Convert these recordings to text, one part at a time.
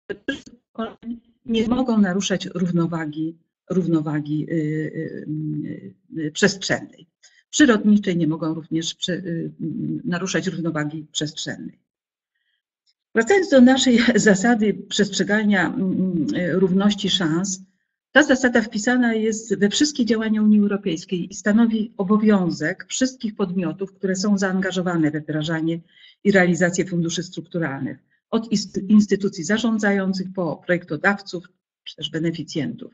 nie mogą naruszać równowagi przestrzennej. Przyrodniczej nie mogą również naruszać równowagi przestrzennej. Wracając do naszej zasady przestrzegania równości szans, ta zasada wpisana jest we wszystkie działania Unii Europejskiej i stanowi obowiązek wszystkich podmiotów, które są zaangażowane we wdrażanie i realizację funduszy strukturalnych, od instytucji zarządzających po projektodawców czy też beneficjentów.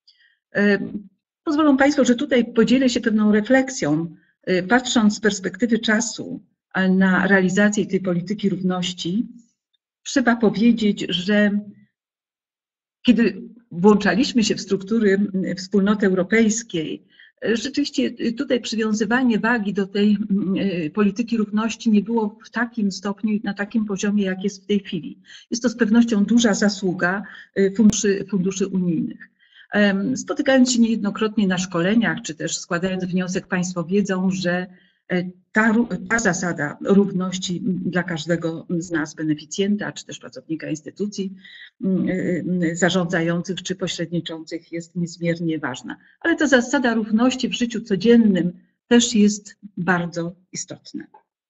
Pozwolą Państwo, że tutaj podzielę się pewną refleksją, patrząc z perspektywy czasu na realizację tej polityki równości. Trzeba powiedzieć, że kiedy włączaliśmy się w struktury Wspólnoty Europejskiej, rzeczywiście tutaj przywiązywanie wagi do tej polityki równości nie było w takim stopniu i na takim poziomie, jak jest w tej chwili. Jest to z pewnością duża zasługa funduszy unijnych. Spotykając się niejednokrotnie na szkoleniach, czy też składając wniosek, Państwo wiedzą, że ta zasada równości dla każdego z nas, beneficjenta, czy też pracownika instytucji zarządzających, czy pośredniczących jest niezmiernie ważna. Ale ta zasada równości w życiu codziennym też jest bardzo istotna.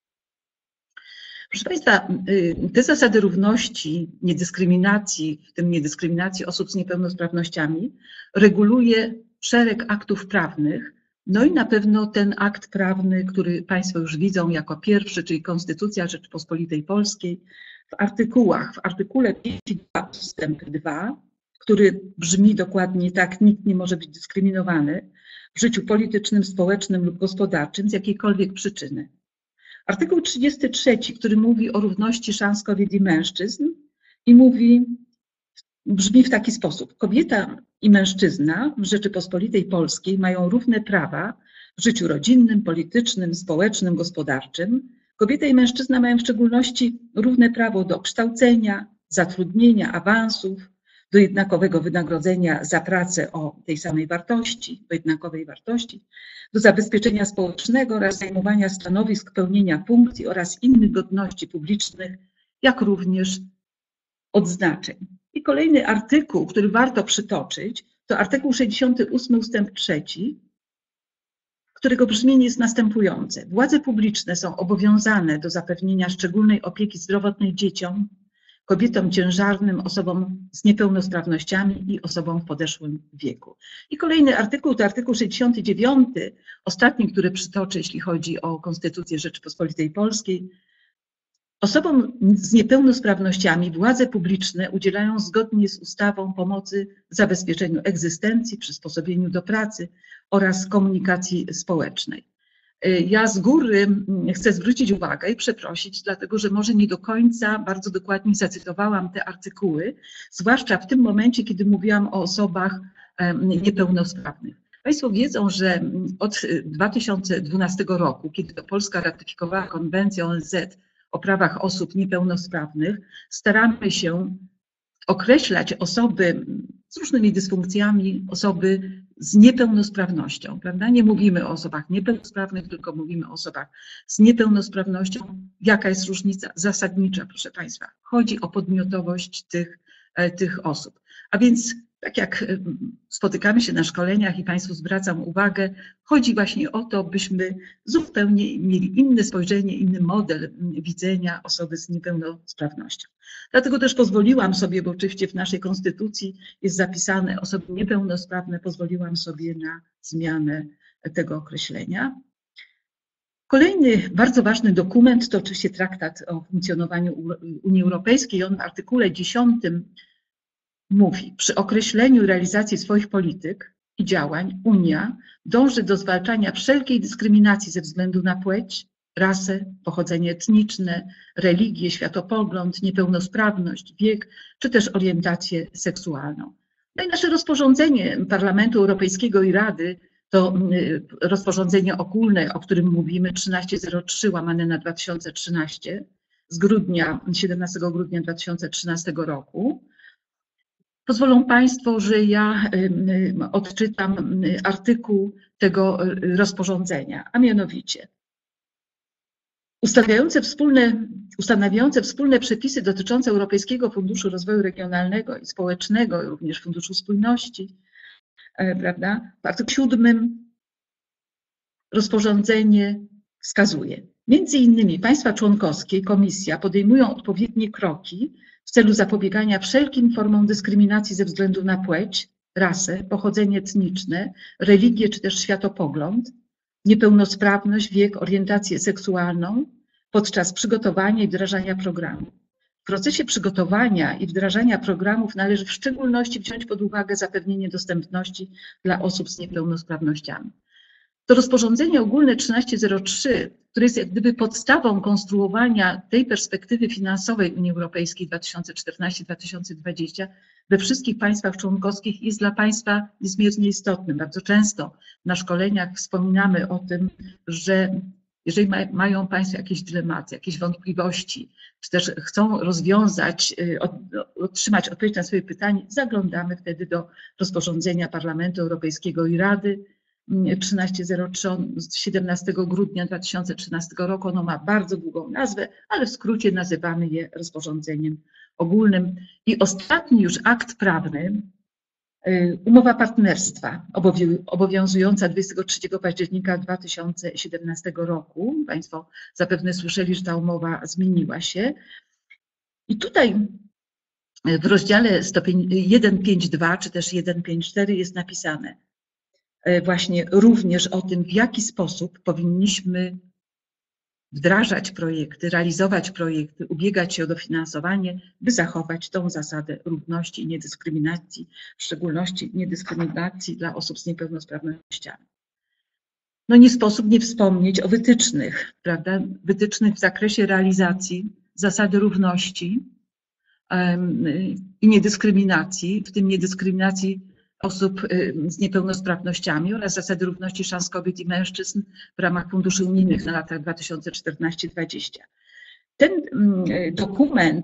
Proszę Państwa, te zasady równości, niedyskryminacji, w tym niedyskryminacji osób z niepełnosprawnościami, reguluje szereg aktów prawnych. No i na pewno ten akt prawny, który Państwo już widzą jako pierwszy, czyli Konstytucja Rzeczypospolitej Polskiej, w artykule 52 ustęp 2, który brzmi dokładnie tak: nikt nie może być dyskryminowany w życiu politycznym, społecznym lub gospodarczym z jakiejkolwiek przyczyny. Artykuł 33, który mówi o równości szans kobiet i mężczyzn i brzmi w taki sposób: kobieta i mężczyzna w Rzeczypospolitej Polskiej mają równe prawa w życiu rodzinnym, politycznym, społecznym, gospodarczym. Kobieta i mężczyzna mają w szczególności równe prawo do kształcenia, zatrudnienia, awansów, do jednakowego wynagrodzenia za pracę o tej samej wartości, o jednakowej wartości, do zabezpieczenia społecznego oraz zajmowania stanowisk, pełnienia funkcji oraz innych godności publicznych, jak również odznaczeń. I kolejny artykuł, który warto przytoczyć, to artykuł 68 ustęp 3, którego brzmienie jest następujące: władze publiczne są obowiązane do zapewnienia szczególnej opieki zdrowotnej dzieciom, kobietom ciężarnym, osobom z niepełnosprawnościami i osobom w podeszłym wieku. I kolejny artykuł to artykuł 69, ostatni, który przytoczę, jeśli chodzi o Konstytucję Rzeczypospolitej Polskiej. Osobom z niepełnosprawnościami władze publiczne udzielają zgodnie z ustawą pomocy w zabezpieczeniu egzystencji, przysposobieniu do pracy oraz komunikacji społecznej. Ja z góry chcę zwrócić uwagę i przeprosić, dlatego że może nie do końca bardzo dokładnie zacytowałam te artykuły, zwłaszcza w tym momencie, kiedy mówiłam o osobach niepełnosprawnych. Państwo wiedzą, że od 2012 roku, kiedy to Polska ratyfikowała konwencję ONZ o prawach osób niepełnosprawnych, staramy się określać osoby z różnymi dysfunkcjami, osoby z niepełnosprawnością, prawda? Nie mówimy o osobach niepełnosprawnych, tylko mówimy o osobach z niepełnosprawnością. Jaka jest różnica zasadnicza, proszę Państwa? Chodzi o podmiotowość tych osób. A więc tak jak spotykamy się na szkoleniach i Państwu zwracam uwagę, chodzi właśnie o to, byśmy zupełnie mieli inne spojrzenie, inny model widzenia osoby z niepełnosprawnością. Dlatego też pozwoliłam sobie, bo oczywiście w naszej konstytucji jest zapisane osoby niepełnosprawne, pozwoliłam sobie na zmianę tego określenia. Kolejny bardzo ważny dokument to oczywiście Traktat o funkcjonowaniu Unii Europejskiej. On w artykule 10 mówi: przy określeniu i realizacji swoich polityk i działań Unia dąży do zwalczania wszelkiej dyskryminacji ze względu na płeć, rasę, pochodzenie etniczne, religię, światopogląd, niepełnosprawność, wiek czy też orientację seksualną. No i nasze rozporządzenie Parlamentu Europejskiego i Rady to rozporządzenie ogólne, o którym mówimy, 1303/2013 z 17 grudnia 2013 roku. Pozwolą Państwo, że ja odczytam artykuł tego rozporządzenia, a mianowicie: Ustanawiające wspólne przepisy dotyczące Europejskiego Funduszu Rozwoju Regionalnego i Społecznego, również Funduszu Spójności, prawda? W artykule 7 rozporządzenie wskazuje: między innymi państwa członkowskie i Komisja podejmują odpowiednie kroki w celu zapobiegania wszelkim formom dyskryminacji ze względu na płeć, rasę, pochodzenie etniczne, religię czy też światopogląd, niepełnosprawność, wiek, orientację seksualną podczas przygotowania i wdrażania programów. W procesie przygotowania i wdrażania programów należy w szczególności wziąć pod uwagę zapewnienie dostępności dla osób z niepełnosprawnościami. To rozporządzenie ogólne 1303, które jest jak gdyby podstawą konstruowania tej perspektywy finansowej Unii Europejskiej 2014-2020 we wszystkich państwach członkowskich, jest dla państwa niezmiernie istotnym. Bardzo często na szkoleniach wspominamy o tym, że jeżeli mają państwo jakieś dylematy, jakieś wątpliwości, czy też chcą rozwiązać, otrzymać odpowiedź na swoje pytanie, zaglądamy wtedy do rozporządzenia Parlamentu Europejskiego i Rady 1303 z 17 grudnia 2013 roku. Ono ma bardzo długą nazwę, ale w skrócie nazywamy je rozporządzeniem ogólnym. I ostatni już akt prawny, umowa partnerstwa obowiązująca 23 października 2017 roku. Państwo zapewne słyszeli, że ta umowa zmieniła się. I tutaj w rozdziale 1.5.2 czy też 1.5.4 jest napisane właśnie również o tym, w jaki sposób powinniśmy wdrażać projekty, realizować projekty, ubiegać się o dofinansowanie, by zachować tą zasadę równości i niedyskryminacji, w szczególności niedyskryminacji dla osób z niepełnosprawnościami. No nie sposób nie wspomnieć o wytycznych, prawda? Wytycznych w zakresie realizacji zasady równości i niedyskryminacji, w tym niedyskryminacji osób z niepełnosprawnościami oraz zasady równości szans kobiet i mężczyzn w ramach funduszy unijnych na lata 2014-2020. Ten dokument,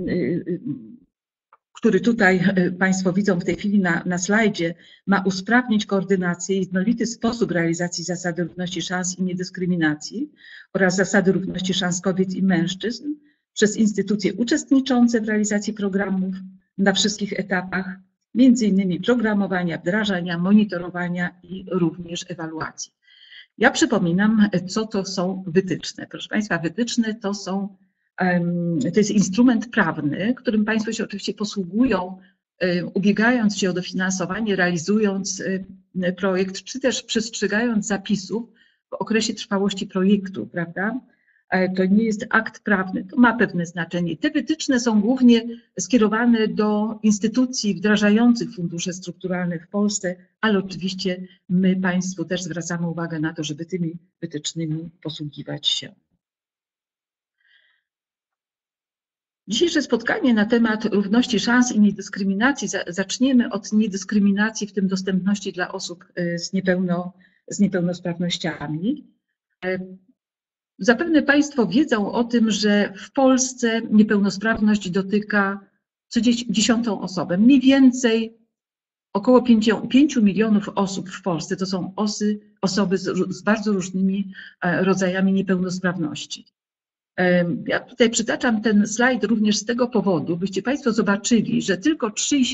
który tutaj Państwo widzą w tej chwili na slajdzie, ma usprawnić koordynację i jednolity sposób realizacji zasady równości szans i niedyskryminacji oraz zasady równości szans kobiet i mężczyzn przez instytucje uczestniczące w realizacji programów na wszystkich etapach, między innymi programowania, wdrażania, monitorowania i również ewaluacji. Ja przypominam, co to są wytyczne. Proszę Państwa, wytyczne to jest instrument prawny, którym Państwo się oczywiście posługują, ubiegając się o dofinansowanie, realizując projekt, czy też przestrzegając zapisów w okresie trwałości projektu, prawda? To nie jest akt prawny, to ma pewne znaczenie. Te wytyczne są głównie skierowane do instytucji wdrażających fundusze strukturalne w Polsce, ale oczywiście my Państwu też zwracamy uwagę na to, żeby tymi wytycznymi posługiwać się. Dzisiejsze spotkanie na temat równości szans i niedyskryminacji. Zaczniemy od niedyskryminacji, w tym dostępności dla osób z niepełnosprawnościami. Zapewne Państwo wiedzą o tym, że w Polsce niepełnosprawność dotyka co 10. osobę. Mniej więcej około 5 milionów osób w Polsce to są osoby z bardzo różnymi rodzajami niepełnosprawności. Ja tutaj przytaczam ten slajd również z tego powodu, byście Państwo zobaczyli, że tylko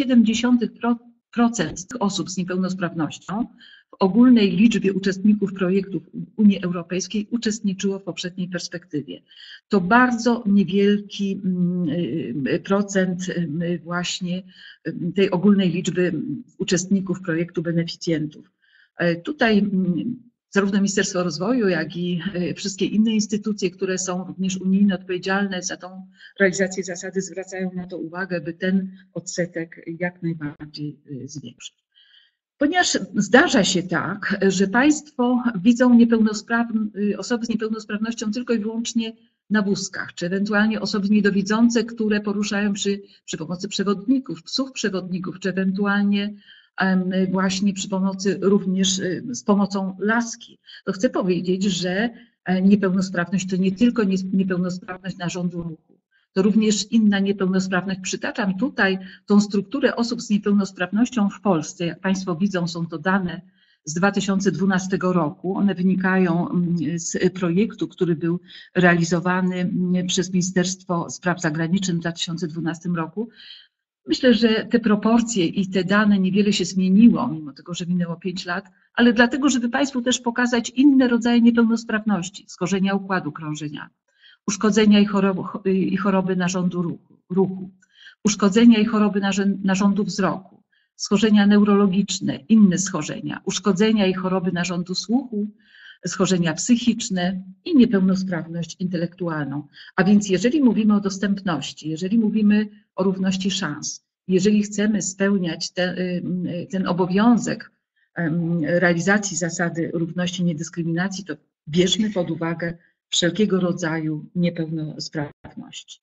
3,7% tych osób z niepełnosprawnością w ogólnej liczbie uczestników projektów Unii Europejskiej uczestniczyło w poprzedniej perspektywie. To bardzo niewielki procent właśnie tej ogólnej liczby uczestników projektu beneficjentów. Tutaj zarówno Ministerstwo Rozwoju, jak i wszystkie inne instytucje, które są również unijnie odpowiedzialne za tą realizację zasady, zwracają na to uwagę, by ten odsetek jak najbardziej zwiększyć. Ponieważ zdarza się tak, że Państwo widzą osoby z niepełnosprawnością tylko i wyłącznie na wózkach, czy ewentualnie osoby niedowidzące, które poruszają przy pomocy przewodników, psów przewodników, czy ewentualnie właśnie przy pomocy również z pomocą laski. To chcę powiedzieć, że niepełnosprawność to nie tylko niepełnosprawność narządu ruchu, to również inna niepełnosprawność. Przytaczam tutaj tą strukturę osób z niepełnosprawnością w Polsce. Jak Państwo widzą, są to dane z 2012 roku. One wynikają z projektu, który był realizowany przez Ministerstwo Spraw Zagranicznych w 2012 roku. Myślę, że te proporcje i te dane niewiele się zmieniło, mimo tego, że minęło 5 lat, ale dlatego, żeby Państwu też pokazać inne rodzaje niepełnosprawności, schorzenia układu krążenia, uszkodzenia i choroby narządu ruchu, uszkodzenia i choroby narządu wzroku, schorzenia neurologiczne, inne schorzenia, uszkodzenia i choroby narządu słuchu, schorzenia psychiczne i niepełnosprawność intelektualną. A więc jeżeli mówimy o dostępności, jeżeli mówimy o równości szans, jeżeli chcemy spełniać ten obowiązek realizacji zasady równości, niedyskryminacji, to bierzmy pod uwagę wszelkiego rodzaju niepełnosprawności.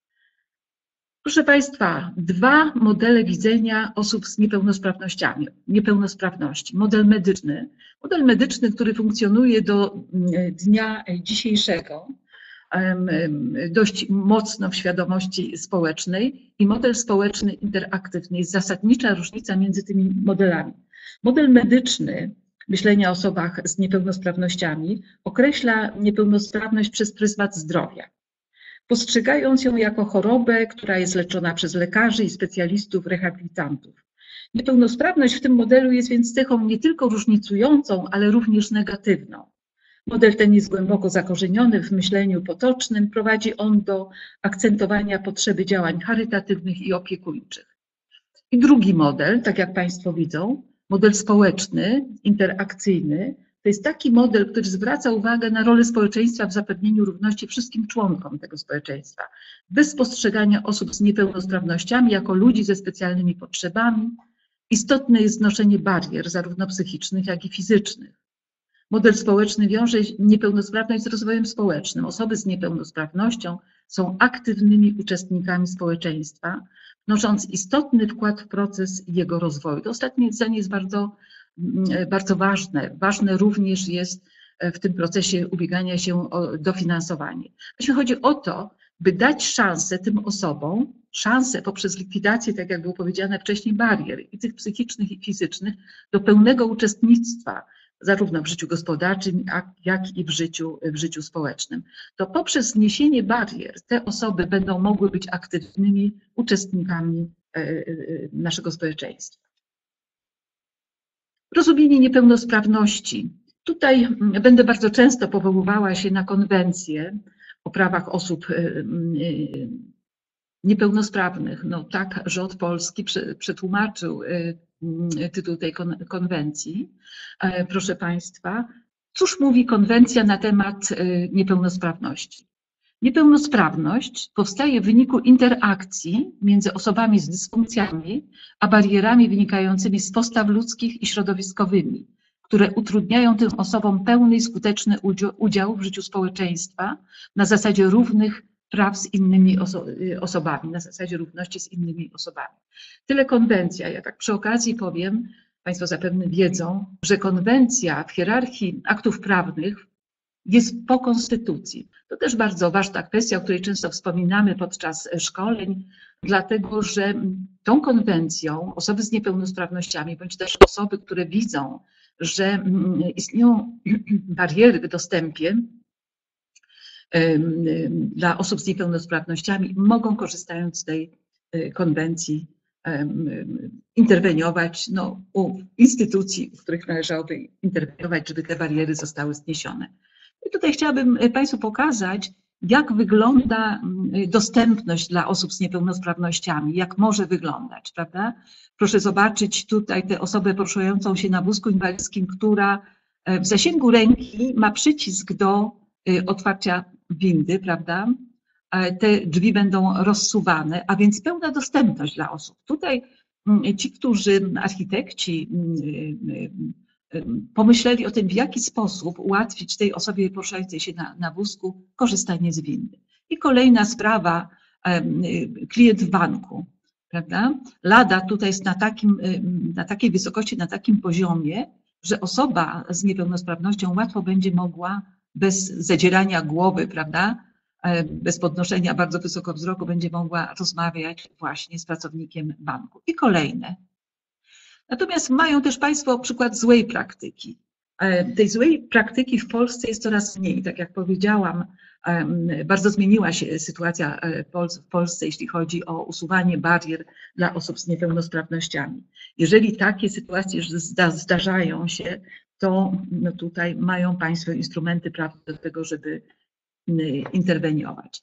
Proszę Państwa, 2 modele widzenia osób z niepełnosprawności. Model medyczny, który funkcjonuje do dnia dzisiejszego, dość mocno w świadomości społecznej, i model społeczny interaktywny. Jest zasadnicza różnica między tymi modelami. Model medyczny myślenia o osobach z niepełnosprawnościami określa niepełnosprawność przez pryzmat zdrowia, postrzegając ją jako chorobę, która jest leczona przez lekarzy i specjalistów, rehabilitantów. Niepełnosprawność w tym modelu jest więc cechą nie tylko różnicującą, ale również negatywną. Model ten jest głęboko zakorzeniony w myśleniu potocznym, prowadzi on do akcentowania potrzeby działań charytatywnych i opiekuńczych. I drugi model, tak jak Państwo widzą, model społeczny, interakcyjny, to jest taki model, który zwraca uwagę na rolę społeczeństwa w zapewnieniu równości wszystkim członkom tego społeczeństwa, bez postrzegania osób z niepełnosprawnościami jako ludzi ze specjalnymi potrzebami. Istotne jest znoszenie barier, zarówno psychicznych, jak i fizycznych. Model społeczny wiąże niepełnosprawność z rozwojem społecznym. Osoby z niepełnosprawnością są aktywnymi uczestnikami społeczeństwa, wnosząc istotny wkład w proces jego rozwoju. To ostatnie zdanie jest bardzo ważne. Ważne również jest w tym procesie ubiegania się o dofinansowanie. Właśnie chodzi o to, by dać szansę tym osobom, szansę poprzez likwidację, tak jak było powiedziane wcześniej, barier i tych psychicznych i fizycznych do pełnego uczestnictwa zarówno w życiu gospodarczym, jak i w życiu społecznym. To poprzez zniesienie barier te osoby będą mogły być aktywnymi uczestnikami naszego społeczeństwa. Rozumienie niepełnosprawności. Tutaj będę bardzo często powoływała się na konwencję o prawach osób niepełnosprawnych. No, tak rząd polski przetłumaczył tytuł tej konwencji. Proszę Państwa, cóż mówi konwencja na temat niepełnosprawności? Niepełnosprawność powstaje w wyniku interakcji między osobami z dysfunkcjami a barierami wynikającymi z postaw ludzkich i środowiskowymi, które utrudniają tym osobom pełny i skuteczny udział w życiu społeczeństwa na zasadzie równych praw z innymi osobami, na zasadzie równości z innymi osobami. Tyle konwencja. Ja tak przy okazji powiem, Państwo zapewne wiedzą, że konwencja w hierarchii aktów prawnych jest po konstytucji. To też bardzo ważna kwestia, o której często wspominamy podczas szkoleń, dlatego że tą konwencją osoby z niepełnosprawnościami, bądź też osoby, które widzą, że istnieją bariery w dostępie dla osób z niepełnosprawnościami, mogą, korzystając z tej konwencji, interweniować u instytucji, w których należałoby interweniować, żeby te bariery zostały zniesione. I tutaj chciałabym Państwu pokazać, jak wygląda dostępność dla osób z niepełnosprawnościami, jak może wyglądać, prawda? Proszę zobaczyć tutaj tę osobę poruszającą się na wózku inwalidzkim, która w zasięgu ręki ma przycisk do otwarcia windy, prawda? Te drzwi będą rozsuwane, a więc pełna dostępność dla osób. Tutaj ci, którzy, architekci, pomyśleli o tym, w jaki sposób ułatwić tej osobie poruszającej się na wózku korzystanie z windy. I kolejna sprawa, klient w banku, prawda? Lada tutaj jest na takiej wysokości, na takim poziomie, że osoba z niepełnosprawnością łatwo będzie mogła bez zadzierania głowy, prawda, bez podnoszenia bardzo wysoko wzroku, będzie mogła rozmawiać właśnie z pracownikiem banku. I kolejne. Natomiast mają też Państwo przykład złej praktyki. Tej złej praktyki w Polsce jest coraz mniej. Tak jak powiedziałam, bardzo zmieniła się sytuacja w Polsce, jeśli chodzi o usuwanie barier dla osób z niepełnosprawnościami. Jeżeli takie sytuacje zdarzają się, to no tutaj mają Państwo instrumenty prawne do tego, żeby interweniować.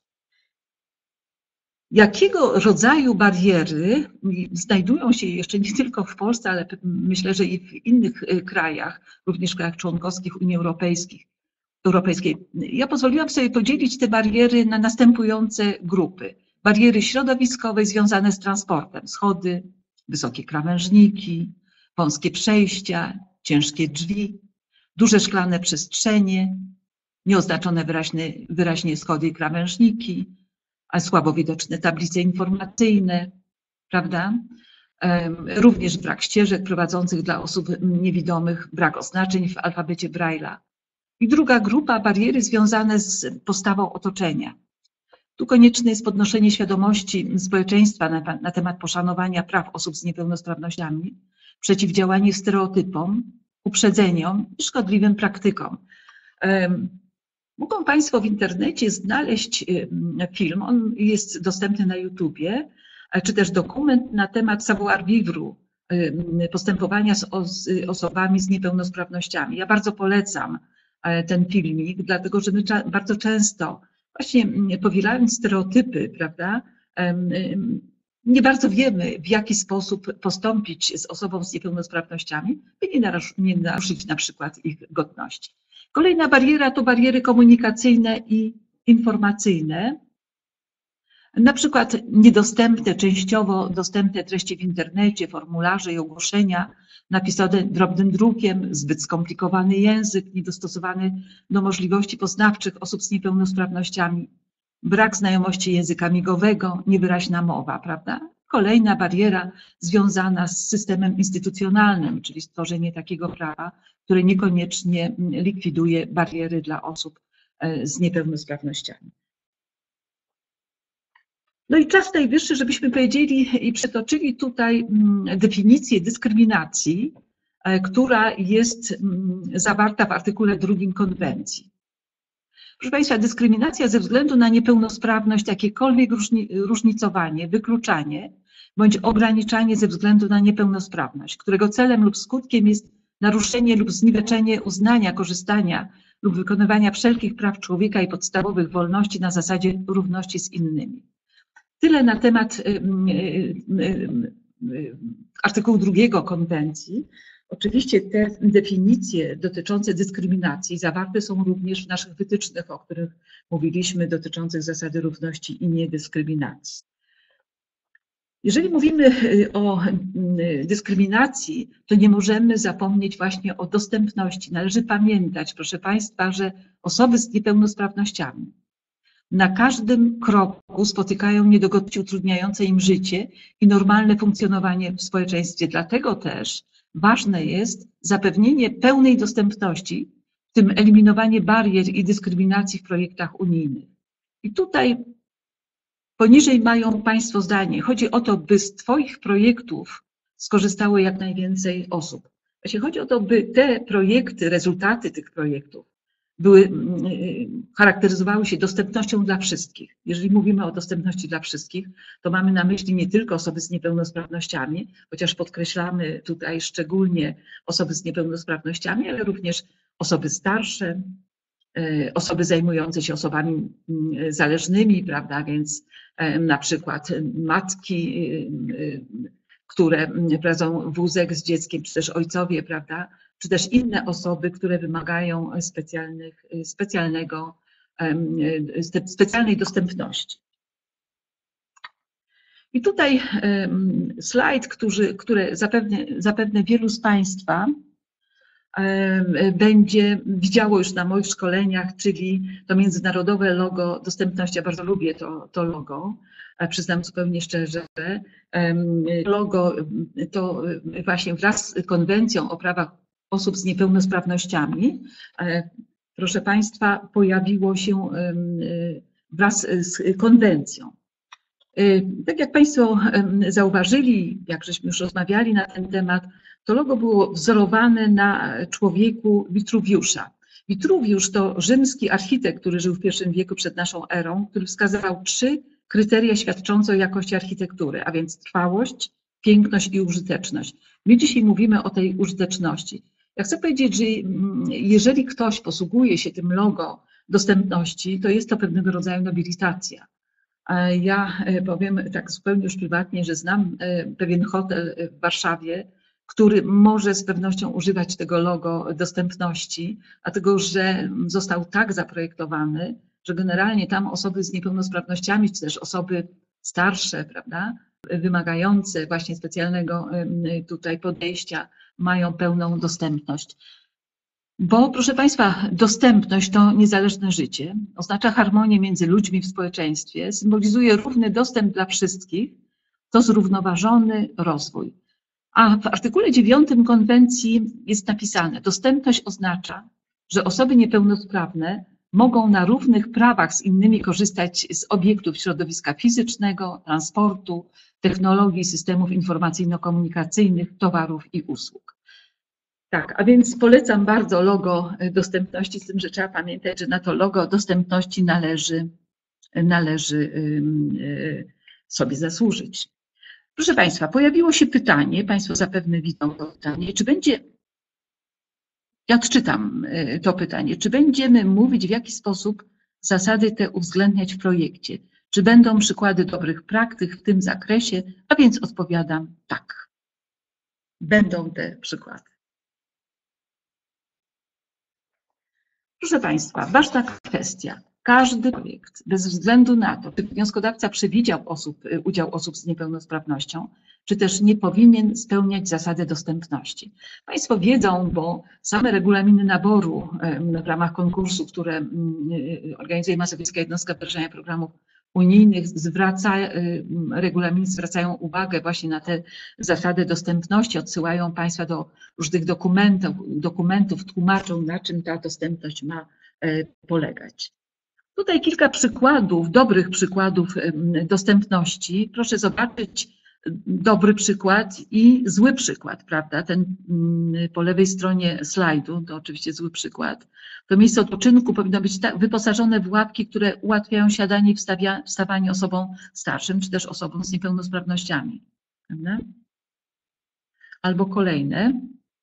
Jakiego rodzaju bariery znajdują się jeszcze nie tylko w Polsce, ale myślę, że i w innych krajach, również w krajach członkowskich Unii Europejskiej. Ja pozwoliłam sobie podzielić te bariery na następujące grupy. Bariery środowiskowe związane z transportem, schody, wysokie krawężniki, wąskie przejścia, ciężkie drzwi, duże szklane przestrzenie, nieoznaczone wyraźnie schody i krawężniki, a słabo widoczne tablice informacyjne, prawda? Również brak ścieżek prowadzących dla osób niewidomych, brak oznaczeń w alfabecie Braille'a. I druga grupa, bariery związane z postawą otoczenia. Tu konieczne jest podnoszenie świadomości społeczeństwa na temat poszanowania praw osób z niepełnosprawnościami, przeciwdziałanie stereotypom, uprzedzeniom i szkodliwym praktykom. Mogą Państwo w internecie znaleźć film, on jest dostępny na YouTubie, czy też dokument na temat savoir-vivre, postępowania z osobami z niepełnosprawnościami. Ja bardzo polecam ten filmik, dlatego że my bardzo często, właśnie powielając stereotypy, prawda, nie bardzo wiemy, w jaki sposób postąpić z osobą z niepełnosprawnościami, by nie naruszyć na przykład ich godności. Kolejna bariera to bariery komunikacyjne i informacyjne. Na przykład niedostępne, częściowo dostępne treści w internecie, formularze i ogłoszenia napisane drobnym drukiem, zbyt skomplikowany język, niedostosowany do możliwości poznawczych osób z niepełnosprawnościami, brak znajomości języka migowego, niewyraźna mowa, prawda? Kolejna bariera związana z systemem instytucjonalnym, czyli stworzenie takiego prawa, które niekoniecznie likwiduje bariery dla osób z niepełnosprawnościami. No i czas najwyższy, żebyśmy powiedzieli i przytoczyli tutaj definicję dyskryminacji, która jest zawarta w artykule 2 konwencji. Proszę Państwa, dyskryminacja ze względu na niepełnosprawność, jakiekolwiek różnicowanie, wykluczanie bądź ograniczanie ze względu na niepełnosprawność, którego celem lub skutkiem jest naruszenie lub zniweczenie uznania, korzystania lub wykonywania wszelkich praw człowieka i podstawowych wolności na zasadzie równości z innymi. Tyle na temat artykułu 2 konwencji. Oczywiście te definicje dotyczące dyskryminacji zawarte są również w naszych wytycznych, o których mówiliśmy, dotyczących zasady równości i niedyskryminacji. Jeżeli mówimy o dyskryminacji, to nie możemy zapomnieć właśnie o dostępności. Należy pamiętać, proszę Państwa, że osoby z niepełnosprawnościami na każdym kroku spotykają niedogodności utrudniające im życie i normalne funkcjonowanie w społeczeństwie. Dlatego też ważne jest zapewnienie pełnej dostępności, w tym eliminowanie barier i dyskryminacji w projektach unijnych. I tutaj poniżej mają Państwo zdanie. Chodzi o to, by z Twoich projektów skorzystało jak najwięcej osób. Właśnie chodzi o to, by te projekty, rezultaty tych projektów charakteryzowały się dostępnością dla wszystkich. Jeżeli mówimy o dostępności dla wszystkich, to mamy na myśli nie tylko osoby z niepełnosprawnościami, chociaż podkreślamy tutaj szczególnie osoby z niepełnosprawnościami, ale również osoby starsze, osoby zajmujące się osobami zależnymi, prawda, więc na przykład matki, które prowadzą wózek z dzieckiem, czy też ojcowie, prawda, czy też inne osoby, które wymagają specjalnej dostępności. I tutaj slajd, który zapewne wielu z Państwa będzie widziało już na moich szkoleniach, czyli to międzynarodowe logo dostępności. Ja bardzo lubię to logo, przyznam zupełnie szczerze. Logo to właśnie wraz z konwencją o prawach osób z niepełnosprawnościami, proszę Państwa, pojawiło się wraz z konwencją. Tak jak Państwo zauważyli, jak żeśmy już rozmawiali na ten temat, to logo było wzorowane na człowieku Witruwiusza. Witruwiusz to rzymski architekt, który żył w I wieku przed naszą erą, który wskazywał 3 kryteria świadczące o jakości architektury, a więc trwałość, piękność i użyteczność. My dzisiaj mówimy o tej użyteczności. Ja chcę powiedzieć, że jeżeli ktoś posługuje się tym logo dostępności, to jest to pewnego rodzaju nobilitacja. Ja powiem tak zupełnie już prywatnie, że znam pewien hotel w Warszawie, który może z pewnością używać tego logo dostępności, dlatego że został tak zaprojektowany, że generalnie tam osoby z niepełnosprawnościami, czy też osoby starsze, prawda, wymagające właśnie specjalnego tutaj podejścia, mają pełną dostępność. Bo proszę Państwa, dostępność to niezależne życie, oznacza harmonię między ludźmi w społeczeństwie, symbolizuje równy dostęp dla wszystkich, to zrównoważony rozwój. A w artykule 9 konwencji jest napisane, dostępność oznacza, że osoby niepełnosprawne mogą na równych prawach z innymi korzystać z obiektów środowiska fizycznego, transportu, technologii, systemów informacyjno-komunikacyjnych, towarów i usług. Tak, a więc polecam bardzo logo dostępności, z tym, że trzeba pamiętać, że na to logo dostępności należy sobie zasłużyć. Proszę Państwa, pojawiło się pytanie, Państwo zapewne widzą to pytanie, czy będzie, ja odczytam to pytanie, czy będziemy mówić, w jaki sposób zasady te uwzględniać w projekcie? Czy będą przykłady dobrych praktyk w tym zakresie? A więc odpowiadam tak. Będą te przykłady. Proszę Państwa, ważna kwestia. Każdy projekt, bez względu na to, czy wnioskodawca przewidział udział osób z niepełnosprawnością, czy też nie, powinien spełniać zasady dostępności. Państwo wiedzą, bo same regulaminy naboru w ramach konkursu, które organizuje Mazowiecka Jednostka Wdrażania Programów Unijnych, regulaminy zwracają uwagę właśnie na te zasady dostępności, odsyłają Państwa do różnych dokumentów, tłumaczą, na czym ta dostępność ma polegać. Tutaj kilka przykładów, dobrych przykładów dostępności. Proszę zobaczyć dobry przykład i zły przykład, prawda? Ten po lewej stronie slajdu to oczywiście zły przykład. To miejsce odpoczynku powinno być wyposażone w ławki, które ułatwiają siadanie i wstawanie osobom starszym, czy też osobom z niepełnosprawnościami. Prawda? Albo kolejne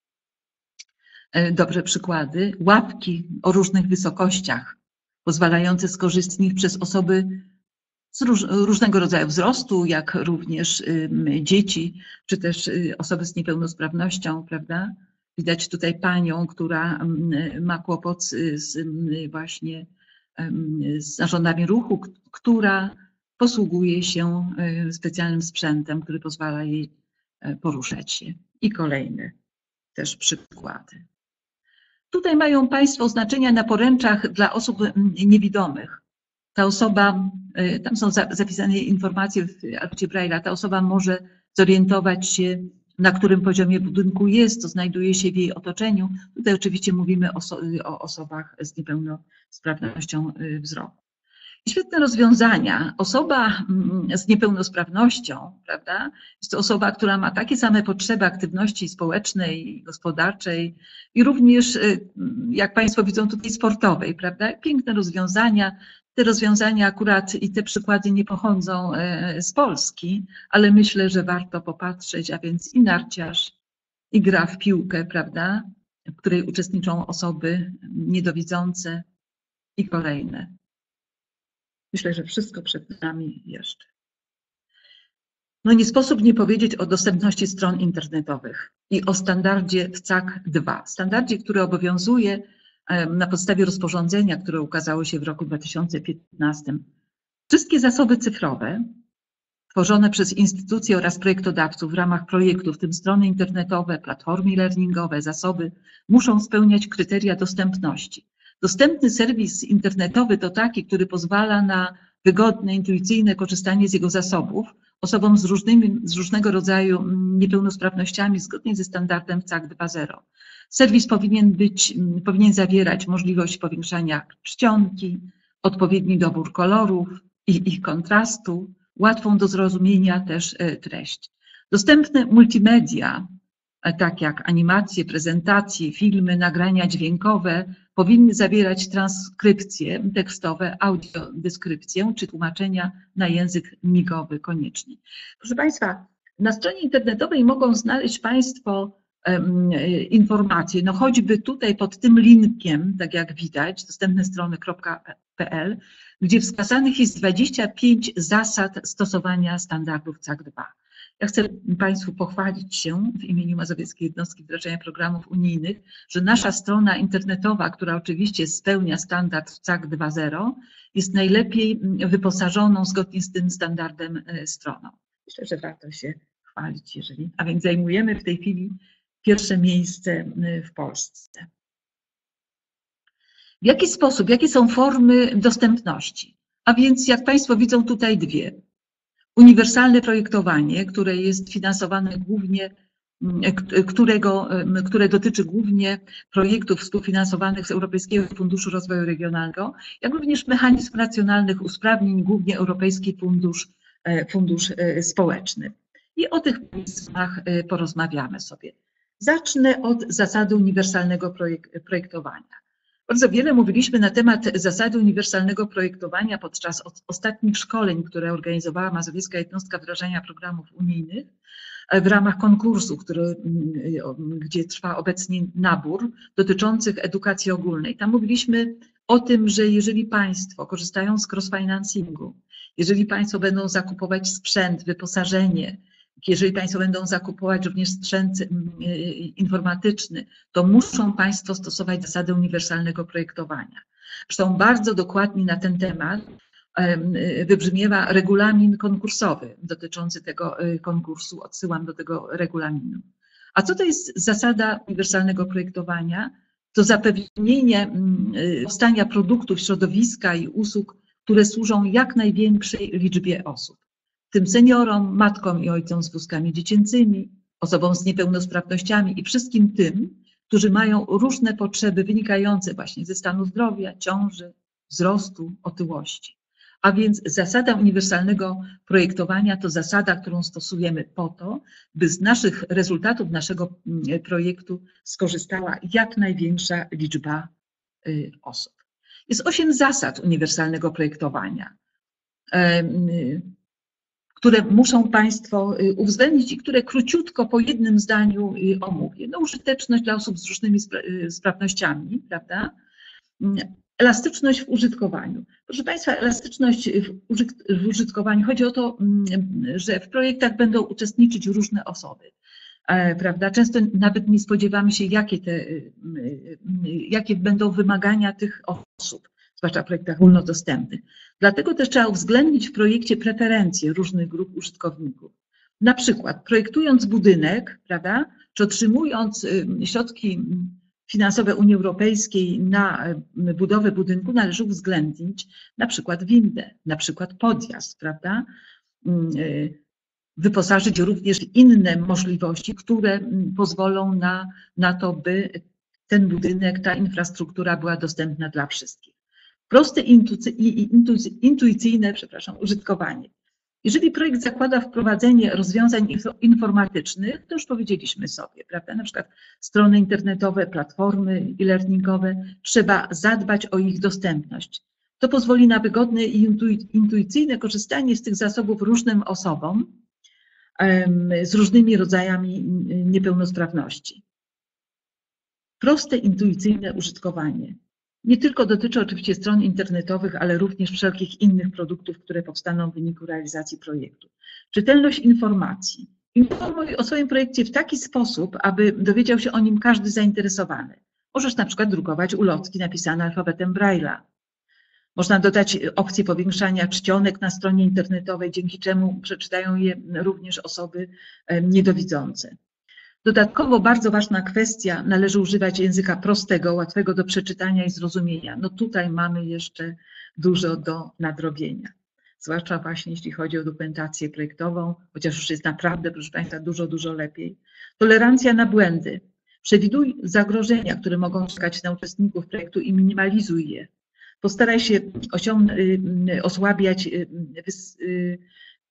dobre przykłady. Ławki o różnych wysokościach, pozwalające skorzystać z nich przez osoby z różnego rodzaju wzrostu, jak również dzieci, czy też osoby z niepełnosprawnością, prawda? Widać tutaj panią, która ma kłopot właśnie z narządami ruchu, która posługuje się specjalnym sprzętem, który pozwala jej poruszać się. I kolejne też przykłady. Tutaj mają Państwo oznaczenia na poręczach dla osób niewidomych. Ta osoba, tam są zapisane informacje w akcie Braille'a, ta osoba może zorientować się, na którym poziomie budynku jest, co znajduje się w jej otoczeniu. Tutaj oczywiście mówimy o osobach z niepełnosprawnością wzroku. Świetne rozwiązania. Osoba z niepełnosprawnością, prawda, jest to osoba, która ma takie same potrzeby aktywności społecznej, gospodarczej i również, jak Państwo widzą tutaj, sportowej, prawda. Piękne rozwiązania. Te rozwiązania akurat i te przykłady nie pochodzą z Polski, ale myślę, że warto popatrzeć, a więc i narciarz, i gra w piłkę, prawda, w której uczestniczą osoby niedowidzące i kolejne. Myślę, że wszystko przed nami jeszcze. No nie sposób nie powiedzieć o dostępności stron internetowych i o standardzie CAK 2. Standardzie, który obowiązuje na podstawie rozporządzenia, które ukazało się w roku 2015. Wszystkie zasoby cyfrowe tworzone przez instytucje oraz projektodawców w ramach projektu, w tym strony internetowe, platformy e-learningowe, zasoby, muszą spełniać kryteria dostępności. Dostępny serwis internetowy to taki, który pozwala na wygodne, intuicyjne korzystanie z jego zasobów osobom z różnego rodzaju niepełnosprawnościami zgodnie ze standardem CAK 2.0. Serwis powinien zawierać możliwość powiększania czcionki, odpowiedni dobór kolorów i ich kontrastu, łatwą do zrozumienia też treść. Dostępne multimedia, tak jak animacje, prezentacje, filmy, nagrania dźwiękowe, powinny zawierać transkrypcje tekstowe, audiodeskrypcję czy tłumaczenia na język migowy koniecznie. Proszę Państwa, na stronie internetowej mogą znaleźć Państwo informacje, no choćby tutaj pod tym linkiem, tak jak widać, dostępnestrony.pl, gdzie wskazanych jest 25 zasad stosowania standardów CAK-2. Ja chcę Państwu pochwalić się w imieniu Mazowieckiej Jednostki Wdrażania Programów Unijnych, że nasza strona internetowa, która oczywiście spełnia standard CAK 2.0, jest najlepiej wyposażoną zgodnie z tym standardem stroną. Myślę, że warto się chwalić, a więc zajmujemy w tej chwili pierwsze miejsce w Polsce. W jaki sposób, jakie są formy dostępności? A więc jak Państwo widzą tutaj dwie. Uniwersalne projektowanie, które jest finansowane głównie, które dotyczy głównie projektów współfinansowanych z Europejskiego Funduszu Rozwoju Regionalnego, jak również mechanizm racjonalnych usprawnień, głównie Europejski Fundusz Społeczny. I o tych mechanizmach porozmawiamy sobie. Zacznę od zasady uniwersalnego projektowania. Bardzo wiele mówiliśmy na temat zasady uniwersalnego projektowania podczas ostatnich szkoleń, które organizowała Mazowiecka Jednostka Wdrażania Programów Unijnych w ramach konkursu, gdzie trwa obecnie nabór dotyczących edukacji ogólnej. Tam mówiliśmy o tym, że jeżeli Państwo korzystają z cross-financingu, jeżeli Państwo będą zakupować sprzęt, wyposażenie, jeżeli Państwo będą zakupować również sprzęt informatyczny, to muszą Państwo stosować zasadę uniwersalnego projektowania. Zresztą bardzo dokładnie na ten temat wybrzmiewa regulamin konkursowy dotyczący tego konkursu. Odsyłam do tego regulaminu. A co to jest zasada uniwersalnego projektowania? To zapewnienie powstania produktów, środowiska i usług, które służą jak największej liczbie osób. Tym seniorom, matkom i ojcom z wózkami dziecięcymi, osobom z niepełnosprawnościami i wszystkim tym, którzy mają różne potrzeby wynikające właśnie ze stanu zdrowia, ciąży, wzrostu, otyłości. A więc zasada uniwersalnego projektowania to zasada, którą stosujemy po to, by z naszych rezultatów naszego projektu skorzystała jak największa liczba osób. Jest 8 zasad uniwersalnego projektowania, które muszą Państwo uwzględnić i które króciutko po jednym zdaniu omówię. No, użyteczność dla osób z różnymi sprawnościami, prawda? Elastyczność w użytkowaniu. Proszę Państwa, elastyczność w użytkowaniu, chodzi o to, że w projektach będą uczestniczyć różne osoby, prawda? Często nawet nie spodziewamy się, jakie będą wymagania tych osób, zwłaszcza w projektach ogólnodostępnych. Dlatego też trzeba uwzględnić w projekcie preferencje różnych grup użytkowników. Na przykład projektując budynek, prawda, czy otrzymując środki finansowe Unii Europejskiej na budowę budynku, należy uwzględnić na przykład windę, na przykład podjazd, prawda? Wyposażyć również w inne możliwości, które pozwolą na to, by ten budynek, ta infrastruktura była dostępna dla wszystkich. Proste i intuicyjne, użytkowanie. Jeżeli projekt zakłada wprowadzenie rozwiązań informatycznych, to już powiedzieliśmy sobie, prawda? Na przykład strony internetowe, platformy e-learningowe, trzeba zadbać o ich dostępność. To pozwoli na wygodne i intuicyjne korzystanie z tych zasobów różnym osobom z różnymi rodzajami niepełnosprawności. Proste, intuicyjne użytkowanie. Nie tylko dotyczy oczywiście stron internetowych, ale również wszelkich innych produktów, które powstaną w wyniku realizacji projektu. Czytelność informacji. Informuj o swoim projekcie w taki sposób, aby dowiedział się o nim każdy zainteresowany. Możesz na przykład drukować ulotki napisane alfabetem Braille'a. Można dodać opcję powiększania czcionek na stronie internetowej, dzięki czemu przeczytają je również osoby niedowidzące. Dodatkowo bardzo ważna kwestia, należy używać języka prostego, łatwego do przeczytania i zrozumienia. No tutaj mamy jeszcze dużo do nadrobienia, zwłaszcza właśnie jeśli chodzi o dokumentację projektową, chociaż już jest naprawdę, proszę Państwa, dużo lepiej. Tolerancja na błędy. Przewiduj zagrożenia, które mogą czekać na uczestników projektu i minimalizuj je. Postaraj się osłabiać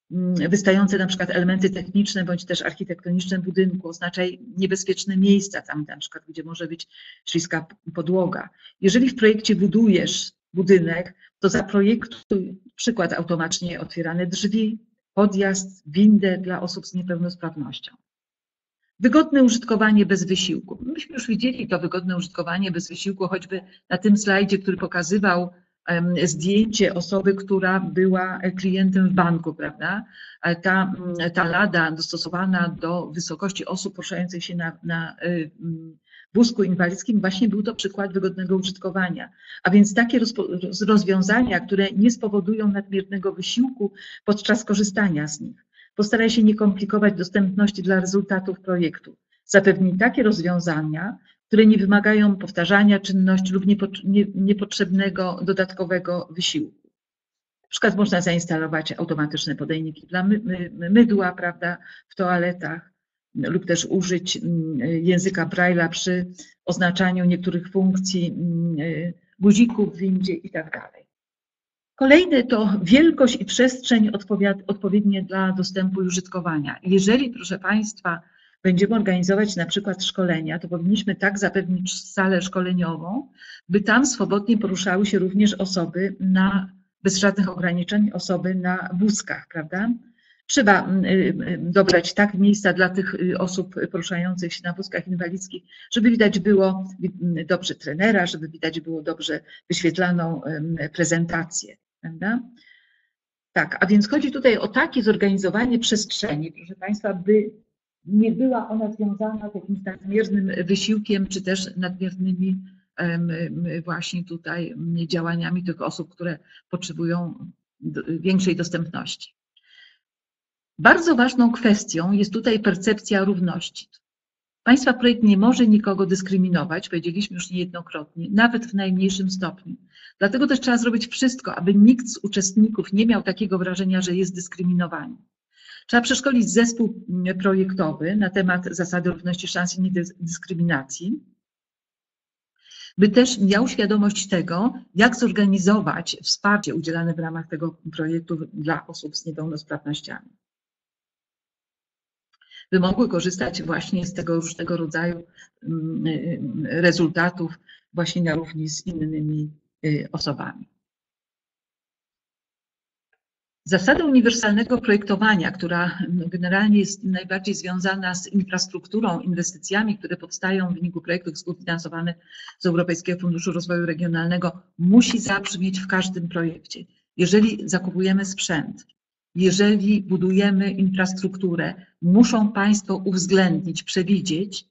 wystające na przykład elementy techniczne bądź też architektoniczne budynku, oznacza niebezpieczne miejsca tam na przykład, gdzie może być śliska podłoga. Jeżeli w projekcie budujesz budynek, to zaprojektuj przykład automatycznie otwierane drzwi, podjazd, windę dla osób z niepełnosprawnością. Wygodne użytkowanie bez wysiłku. Myśmy już widzieli to wygodne użytkowanie bez wysiłku, choćby na tym slajdzie, który pokazywał zdjęcie osoby, która była klientem w banku, prawda? Ta lada dostosowana do wysokości osób poruszających się na wózku inwalidzkim, właśnie był to przykład wygodnego użytkowania. A więc takie rozwiązania, które nie spowodują nadmiernego wysiłku podczas korzystania z nich. Postaraj się nie komplikować dostępności dla rezultatów projektu. Zapewnij takie rozwiązania, które nie wymagają powtarzania czynności lub niepotrzebnego dodatkowego wysiłku. Na przykład można zainstalować automatyczne podajniki dla mydła, prawda, w toaletach, lub też użyć języka Braille'a przy oznaczaniu niektórych funkcji, guzików w windzie i tak dalej. Kolejne to wielkość i przestrzeń odpowiednie dla dostępu i użytkowania. Jeżeli, proszę Państwa, będziemy organizować na przykład szkolenia, to powinniśmy tak zapewnić salę szkoleniową, by tam swobodnie poruszały się również osoby bez żadnych ograniczeń, osoby na wózkach, prawda? Trzeba dobrać tak miejsca dla tych osób poruszających się na wózkach inwalidzkich, żeby widać było dobrze trenera, żeby widać było dobrze wyświetlaną prezentację, prawda? Tak, a więc chodzi tutaj o takie zorganizowanie przestrzeni, proszę Państwa, by nie była ona związana z jakimś nadmiernym wysiłkiem, czy też nadmiernymi właśnie tutaj działaniami tych osób, które potrzebują większej dostępności. Bardzo ważną kwestią jest tutaj percepcja równości. Państwa projekt nie może nikogo dyskryminować, powiedzieliśmy już niejednokrotnie, nawet w najmniejszym stopniu. Dlatego też trzeba zrobić wszystko, aby nikt z uczestników nie miał takiego wrażenia, że jest dyskryminowany. Trzeba przeszkolić zespół projektowy na temat zasady równości szans i niedyskryminacji, by też miał świadomość tego, jak zorganizować wsparcie udzielane w ramach tego projektu dla osób z niepełnosprawnościami, by mogły korzystać właśnie z tego różnego rodzaju rezultatów właśnie na równi z innymi osobami. Zasada uniwersalnego projektowania, która generalnie jest najbardziej związana z infrastrukturą, inwestycjami, które powstają w wyniku projektów współfinansowanych z Europejskiego Funduszu Rozwoju Regionalnego, musi zabrzmieć w każdym projekcie. Jeżeli zakupujemy sprzęt, jeżeli budujemy infrastrukturę, muszą Państwo uwzględnić, przewidzieć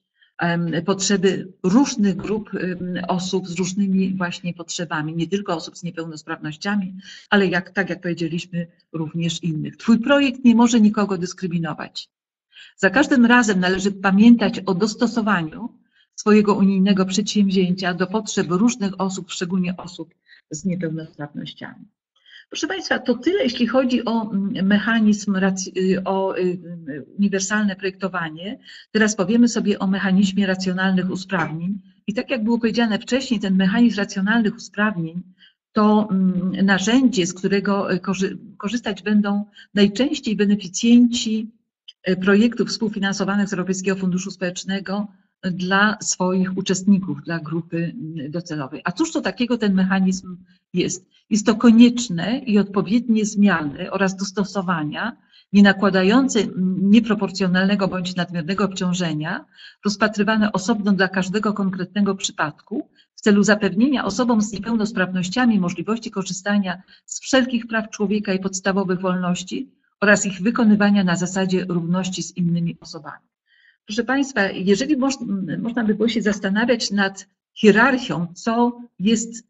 potrzeby różnych grup osób z różnymi właśnie potrzebami, nie tylko osób z niepełnosprawnościami, ale tak jak powiedzieliśmy, również innych. Twój projekt nie może nikogo dyskryminować. Za każdym razem należy pamiętać o dostosowaniu swojego unijnego przedsięwzięcia do potrzeb różnych osób, szczególnie osób z niepełnosprawnościami. Proszę Państwa, to tyle, jeśli chodzi o mechanizm, o uniwersalne projektowanie. Teraz powiemy sobie o mechanizmie racjonalnych usprawnień. I tak jak było powiedziane wcześniej, ten mechanizm racjonalnych usprawnień to narzędzie, z którego korzystać będą najczęściej beneficjenci projektów współfinansowanych z Europejskiego Funduszu Społecznego dla swoich uczestników, dla grupy docelowej. A cóż to takiego ten mechanizm jest? Jest to konieczne i odpowiednie zmiany oraz dostosowania, nie nakładające nieproporcjonalnego bądź nadmiernego obciążenia, rozpatrywane osobno dla każdego konkretnego przypadku, w celu zapewnienia osobom z niepełnosprawnościami możliwości korzystania z wszelkich praw człowieka i podstawowych wolności oraz ich wykonywania na zasadzie równości z innymi osobami. Proszę Państwa, jeżeli można by było się zastanawiać nad hierarchią, co jest,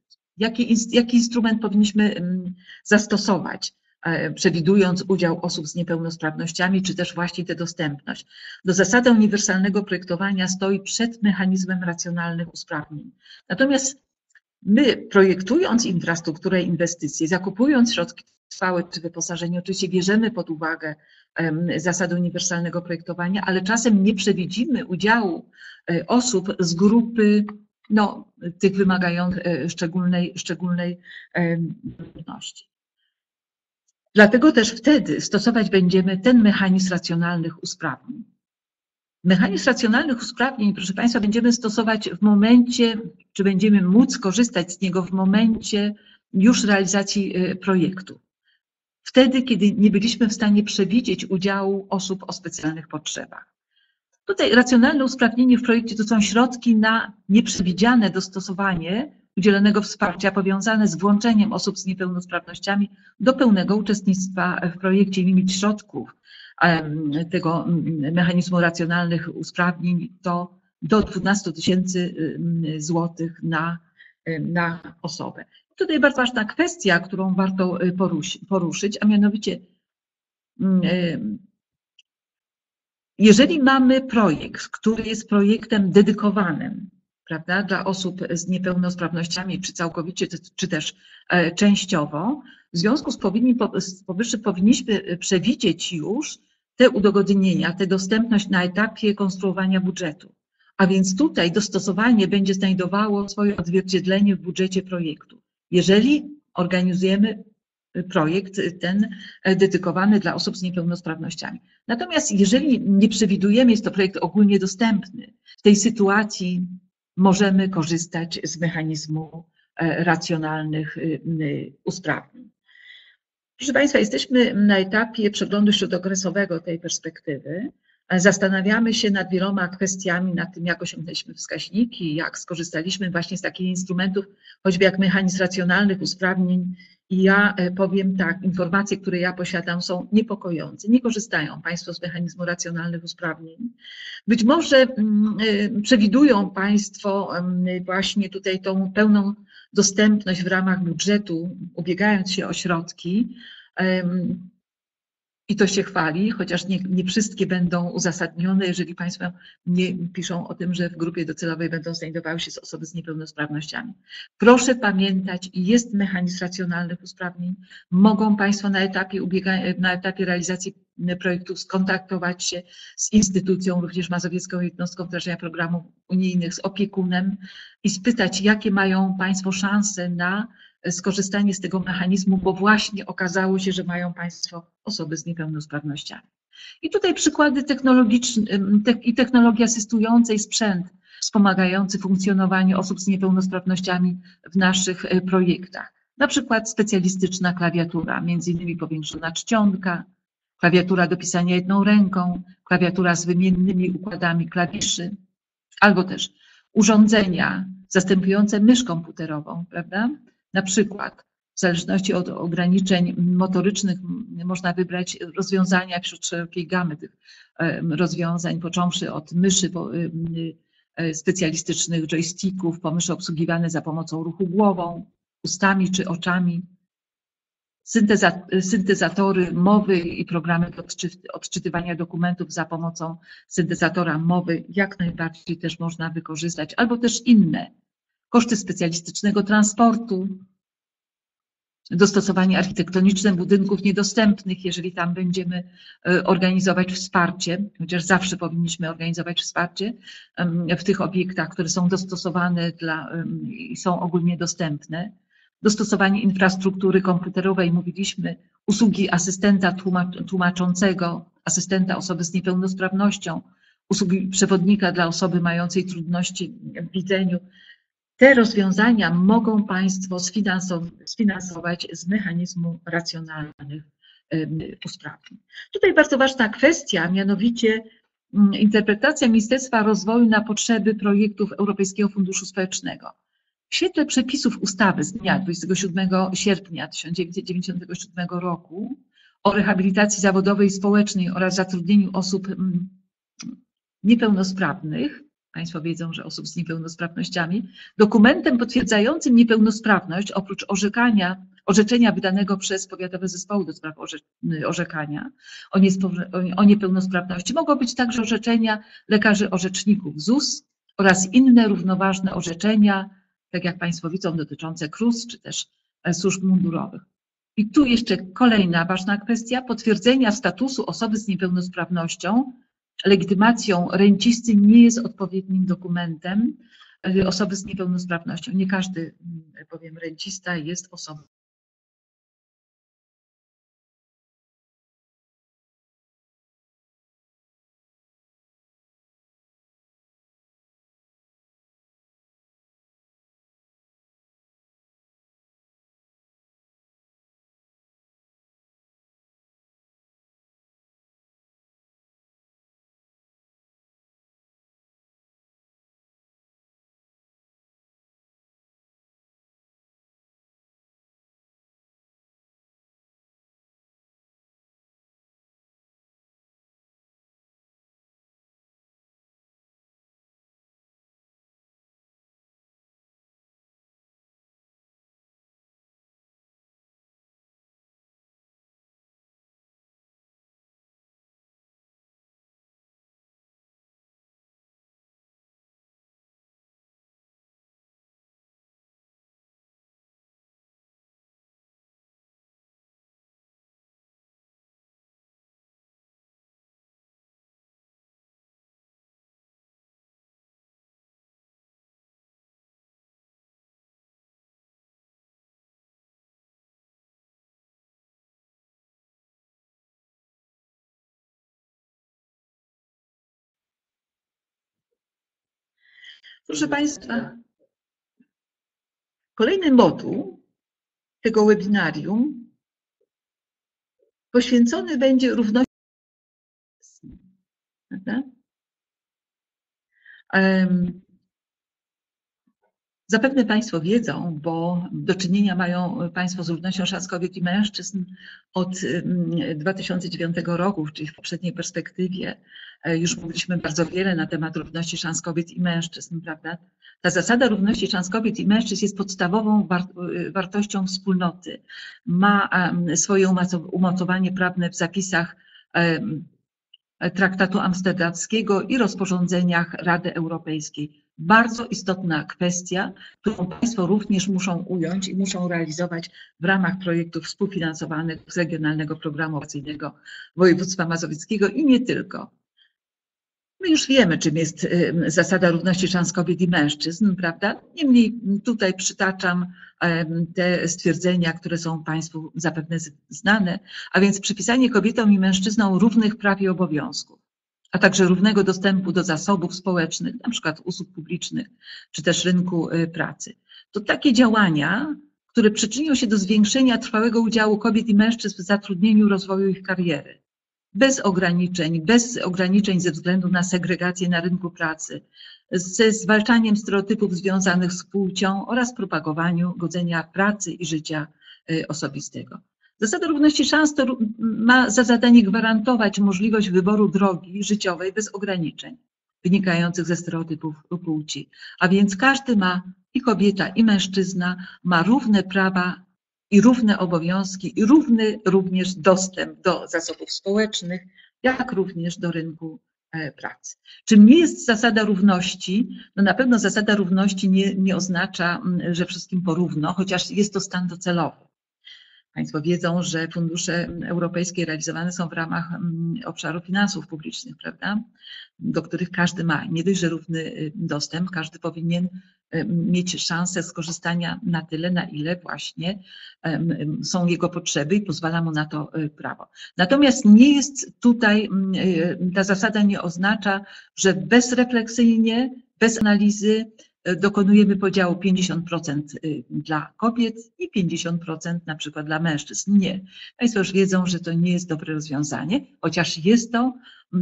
jaki instrument powinniśmy zastosować, przewidując udział osób z niepełnosprawnościami, czy też właśnie tę dostępność. Do zasady uniwersalnego projektowania stoi przed mechanizmem racjonalnych usprawnień. Natomiast my, projektując infrastrukturę, inwestycje, zakupując środki trwałe czy wyposażenie, oczywiście bierzemy pod uwagę zasady uniwersalnego projektowania, ale czasem nie przewidzimy udziału osób z grupy tych wymagających szczególnej dostępności. Dlatego też wtedy stosować będziemy ten mechanizm racjonalnych usprawnień. Mechanizm racjonalnych usprawnień, proszę Państwa, będziemy stosować w momencie, czy będziemy móc korzystać z niego w momencie już realizacji projektu. Wtedy, kiedy nie byliśmy w stanie przewidzieć udziału osób o specjalnych potrzebach. Tutaj racjonalne usprawnienie w projekcie to są środki na nieprzewidziane dostosowanie udzielonego wsparcia powiązane z włączeniem osób z niepełnosprawnościami do pełnego uczestnictwa w projekcie. Limit środków tego mechanizmu racjonalnych usprawnień to do 12 000 złotych na osobę. Tutaj bardzo ważna kwestia, którą warto poruszyć, a mianowicie jeżeli mamy projekt, który jest projektem dedykowanym, prawda, dla osób z niepełnosprawnościami, czy całkowicie, czy też częściowo, w związku z powyższym powinniśmy przewidzieć już te udogodnienia, tę dostępność na etapie konstruowania budżetu. A więc tutaj dostosowanie będzie znajdowało swoje odzwierciedlenie w budżecie projektu. Jeżeli organizujemy projekt ten dedykowany dla osób z niepełnosprawnościami. Natomiast jeżeli nie przewidujemy, jest to projekt ogólnie dostępny, w tej sytuacji możemy korzystać z mechanizmu racjonalnych usprawnień. Proszę Państwa, jesteśmy na etapie przeglądu śródokresowego tej perspektywy. Zastanawiamy się nad wieloma kwestiami, nad tym, jak osiągnęliśmy wskaźniki, jak skorzystaliśmy właśnie z takich instrumentów, choćby jak mechanizm racjonalnych usprawnień. I ja powiem tak, informacje, które ja posiadam, są niepokojące. Nie korzystają Państwo z mechanizmu racjonalnych usprawnień. Być może przewidują Państwo właśnie tutaj tą pełną dostępność w ramach budżetu, ubiegając się o środki. I to się chwali, chociaż nie wszystkie będą uzasadnione, jeżeli Państwo nie piszą o tym, że w grupie docelowej będą znajdowały się osoby z niepełnosprawnościami. Proszę pamiętać, jest mechanizm racjonalnych usprawnień. Mogą Państwo na etapie realizacji projektów skontaktować się z instytucją, również Mazowiecką Jednostką Wdrażania Programów Unijnych, z opiekunem i spytać, jakie mają Państwo szanse na skorzystanie z tego mechanizmu, bo właśnie okazało się, że mają Państwo osoby z niepełnosprawnościami. I tutaj przykłady technologiczne i technologii asystującej, sprzęt wspomagający funkcjonowanie osób z niepełnosprawnościami w naszych projektach. Na przykład specjalistyczna klawiatura, między innymi powiększona czcionka, klawiatura do pisania jedną ręką, klawiatura z wymiennymi układami klawiszy, albo też urządzenia zastępujące mysz komputerową, prawda? Na przykład w zależności od ograniczeń motorycznych można wybrać rozwiązania wśród szerokiej gamy tych rozwiązań, począwszy od myszy specjalistycznych joysticków, po myszy obsługiwane za pomocą ruchu głową, ustami czy oczami, syntezatory mowy i programy do odczytywania dokumentów za pomocą syntezatora mowy jak najbardziej też można wykorzystać, albo też inne. Koszty specjalistycznego transportu, dostosowanie architektoniczne budynków niedostępnych, jeżeli tam będziemy organizować wsparcie, chociaż zawsze powinniśmy organizować wsparcie w tych obiektach, które są dostosowane i są ogólnie dostępne. Dostosowanie infrastruktury komputerowej, mówiliśmy, usługi asystenta tłumaczącego, asystenta osoby z niepełnosprawnością, usługi przewodnika dla osoby mającej trudności w widzeniu. Te rozwiązania mogą Państwo sfinansować z mechanizmu racjonalnych usprawnień. Tutaj bardzo ważna kwestia, mianowicie interpretacja Ministerstwa Rozwoju na potrzeby projektów Europejskiego Funduszu Społecznego. W świetle przepisów ustawy z dnia 27 sierpnia 1997 roku o rehabilitacji zawodowej i społecznej oraz zatrudnieniu osób niepełnosprawnych, Państwo wiedzą, że osób z niepełnosprawnościami, dokumentem potwierdzającym niepełnosprawność, oprócz orzeczenia wydanego przez powiatowe zespoły do spraw orzekania o niepełnosprawności, mogą być także orzeczenia lekarzy orzeczników ZUS oraz inne równoważne orzeczenia, tak jak Państwo widzą, dotyczące KRUS czy też służb mundurowych. I tu jeszcze kolejna ważna kwestia, potwierdzenia statusu osoby z niepełnosprawnością. Legitymacją rencisty nie jest odpowiednim dokumentem osoby z niepełnosprawnością. Nie każdy, powiem, rencista jest osobą Proszę Państwa, kolejny moduł tego webinarium poświęcony będzie równości. Prawda? Zapewne Państwo wiedzą, bo do czynienia mają Państwo z równością szans kobiet i mężczyzn od 2009 roku, czyli w poprzedniej perspektywie. Już mówiliśmy bardzo wiele na temat równości szans kobiet i mężczyzn, prawda? Ta zasada równości szans kobiet i mężczyzn jest podstawową wartością wspólnoty. Ma swoje umocowanie prawne w zapisach Traktatu Amsterdamskiego i rozporządzeniach Rady Europejskiej. Bardzo istotna kwestia, którą Państwo również muszą ująć i muszą realizować w ramach projektów współfinansowanych z Regionalnego Programu Operacyjnego Województwa Mazowieckiego i nie tylko. My już wiemy, czym jest zasada równości szans kobiet i mężczyzn, prawda? Niemniej tutaj przytaczam te stwierdzenia, które są Państwu zapewne znane, a więc przypisanie kobietom i mężczyznom równych praw i obowiązków, a także równego dostępu do zasobów społecznych, na przykład usług publicznych, czy też rynku pracy. To takie działania, które przyczynią się do zwiększenia trwałego udziału kobiet i mężczyzn w zatrudnieniu, rozwoju ich kariery. Bez ograniczeń ze względu na segregację na rynku pracy, ze zwalczaniem stereotypów związanych z płcią oraz propagowaniu godzenia pracy i życia osobistego. Zasada równości szans to ma za zadanie gwarantować możliwość wyboru drogi życiowej bez ograniczeń wynikających ze stereotypów płci. A więc każdy ma, i kobieta, i mężczyzna, ma równe prawa i równe obowiązki i równy również dostęp do zasobów społecznych, jak również do rynku pracy. Czym nie jest zasada równości? No na pewno zasada równości nie oznacza, że wszystkim porówno, chociaż jest to stan docelowy. Państwo wiedzą, że fundusze europejskie realizowane są w ramach obszaru finansów publicznych, prawda? Do których każdy ma nie dość, że równy dostęp, każdy powinien mieć szansę skorzystania na tyle, na ile właśnie są jego potrzeby i pozwala mu na to prawo. Natomiast nie jest tutaj, ta zasada nie oznacza, że bezrefleksyjnie, bez analizy dokonujemy podziału 50% dla kobiet i 50% na przykład dla mężczyzn. Nie. Państwo już wiedzą, że to nie jest dobre rozwiązanie, chociaż jest to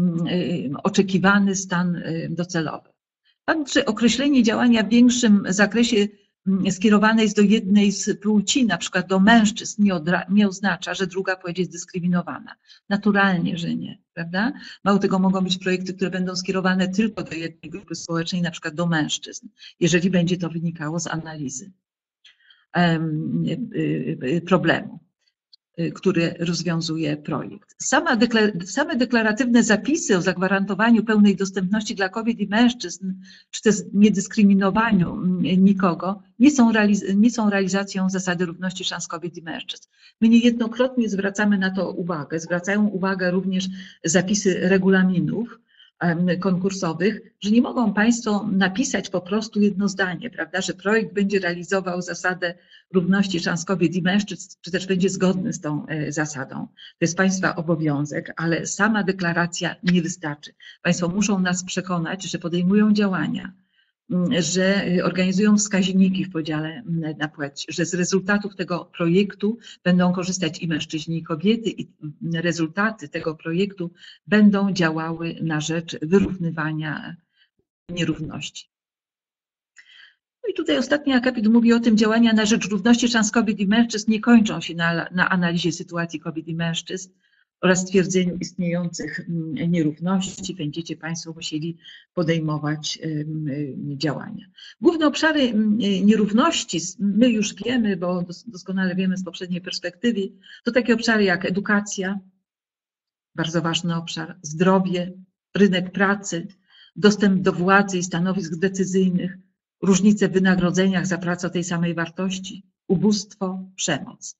oczekiwany stan docelowy. Także określenie działania w większym zakresie skierowane jest do jednej z płci, na przykład do mężczyzn, nie oznacza, że druga płeć jest dyskryminowana. Naturalnie, że nie, prawda? Mało tego, mogą być projekty, które będą skierowane tylko do jednej grupy społecznej, na przykład do mężczyzn, jeżeli będzie to wynikało z analizy problemu, który rozwiązuje projekt. Same deklaratywne zapisy o zagwarantowaniu pełnej dostępności dla kobiet i mężczyzn, czy też niedyskryminowaniu nikogo, nie są realizacją zasady równości szans kobiet i mężczyzn. My niejednokrotnie zwracamy na to uwagę, zwracają uwagę również zapisy regulaminów konkursowych, że nie mogą Państwo napisać po prostu jedno zdanie, prawda, że projekt będzie realizował zasadę równości szans kobiet i mężczyzn, czy też będzie zgodny z tą zasadą. To jest Państwa obowiązek, ale sama deklaracja nie wystarczy. Państwo muszą nas przekonać, że podejmują działania, że organizują wskaźniki w podziale na płeć, że z rezultatów tego projektu będą korzystać i mężczyźni, i kobiety, i rezultaty tego projektu będą działały na rzecz wyrównywania nierówności. No i tutaj ostatni akapit mówi o tym, działania na rzecz równości szans kobiet i mężczyzn nie kończą się na analizie sytuacji kobiet i mężczyzn oraz stwierdzeniu istniejących nierówności. Będziecie Państwo musieli podejmować działania. Główne obszary nierówności, my już wiemy, bo doskonale wiemy z poprzedniej perspektywy, to takie obszary jak edukacja, bardzo ważny obszar, zdrowie, rynek pracy, dostęp do władzy i stanowisk decyzyjnych, różnice w wynagrodzeniach za pracę o tej samej wartości, ubóstwo, przemoc.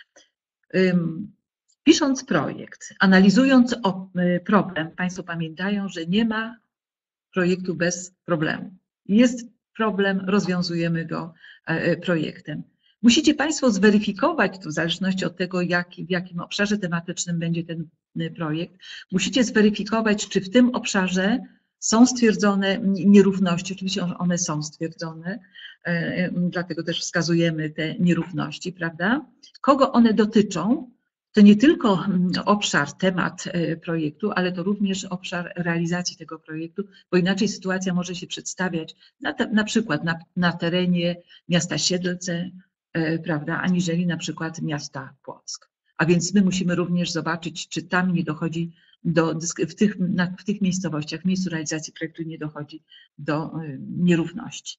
Pisząc projekt, analizując problem, Państwo pamiętają, że nie ma projektu bez problemu. Jest problem, rozwiązujemy go projektem. Musicie Państwo zweryfikować, w zależności od tego, w jakim obszarze tematycznym będzie ten projekt, musicie zweryfikować, czy w tym obszarze są stwierdzone nierówności, oczywiście one są stwierdzone, dlatego też wskazujemy te nierówności, prawda? Kogo one dotyczą? To nie tylko obszar, temat projektu, ale to również obszar realizacji tego projektu, bo inaczej sytuacja może się przedstawiać na przykład na terenie miasta Siedlce, prawda, aniżeli na przykład miasta Płock. A więc my musimy również zobaczyć, czy tam nie dochodzi w tych miejscowościach, w miejscu realizacji projektu nie dochodzi do nierówności.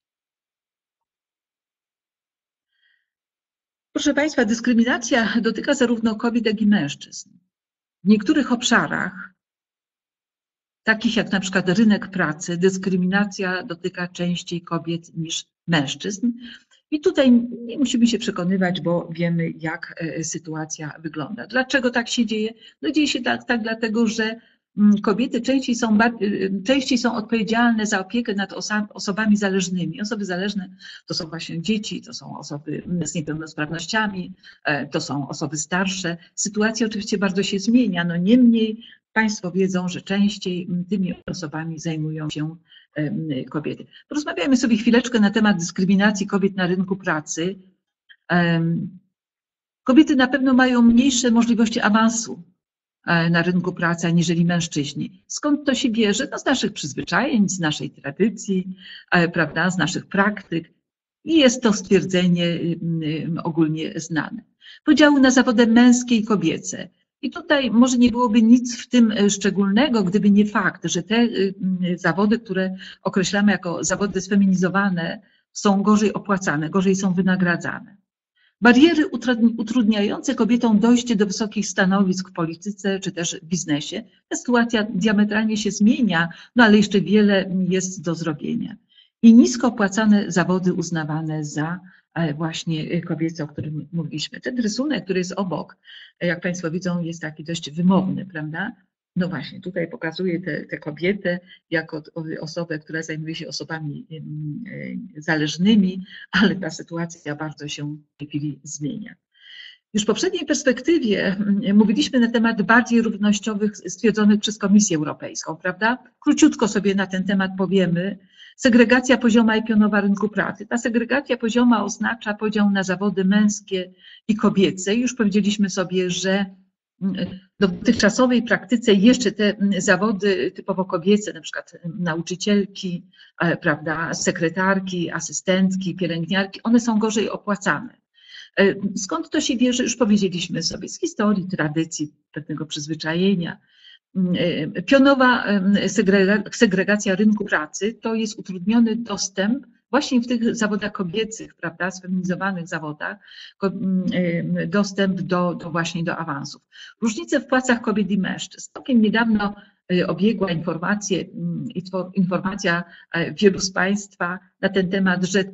Proszę Państwa, dyskryminacja dotyka zarówno kobiet, jak i mężczyzn. W niektórych obszarach, takich jak na przykład rynek pracy, dyskryminacja dotyka częściej kobiet niż mężczyzn. I tutaj nie musimy się przekonywać, bo wiemy, jak sytuacja wygląda. Dlaczego tak się dzieje? No dzieje się tak dlatego, że kobiety częściej są odpowiedzialne za opiekę nad osobami zależnymi. Osoby zależne to są właśnie dzieci, to są osoby z niepełnosprawnościami, to są osoby starsze. Sytuacja oczywiście bardzo się zmienia, no niemniej Państwo wiedzą, że częściej tymi osobami zajmują się kobiety. Porozmawiajmy sobie chwileczkę na temat dyskryminacji kobiet na rynku pracy. Kobiety na pewno mają mniejsze możliwości awansu na rynku pracy aniżeli mężczyźni. Skąd to się bierze? No z naszych przyzwyczajeń, z naszej tradycji, prawda, z naszych praktyk. I jest to stwierdzenie ogólnie znane. Podziału na zawody męskie i kobiece. I tutaj może nie byłoby nic w tym szczególnego, gdyby nie fakt, że te zawody, które określamy jako zawody sfeminizowane, są gorzej opłacane, gorzej są wynagradzane. Bariery utrudniające kobietom dojście do wysokich stanowisk w polityce czy też w biznesie. Ta sytuacja diametralnie się zmienia, no ale jeszcze wiele jest do zrobienia. I nisko opłacane zawody uznawane za właśnie kobiece, o którym mówiliśmy. Ten rysunek, który jest obok, jak Państwo widzą, jest taki dość wymowny, prawda? No właśnie, tutaj pokazuje tę kobietę jako osobę, która zajmuje się osobami zależnymi, ale ta sytuacja bardzo się w tej chwili zmienia. Już w poprzedniej perspektywie mówiliśmy na temat bardziej równościowych stwierdzonych przez Komisję Europejską, prawda? Króciutko sobie na ten temat powiemy. Segregacja pozioma i pionowa rynku pracy. Ta segregacja pozioma oznacza podział na zawody męskie i kobiece. Już powiedzieliśmy sobie, że w dotychczasowej praktyce jeszcze te zawody typowo kobiece, na przykład nauczycielki, prawda, sekretarki, asystentki, pielęgniarki, one są gorzej opłacane. Skąd to się bierze? Już powiedzieliśmy sobie, z historii, tradycji, pewnego przyzwyczajenia. Pionowa segregacja rynku pracy to jest utrudniony dostęp właśnie w tych zawodach kobiecych, prawda, sfeminizowanych zawodach, dostęp właśnie do awansów. Różnice w płacach kobiet i mężczyzn. Całkiem niedawno obiegła informacja wielu z Państwa na ten temat, że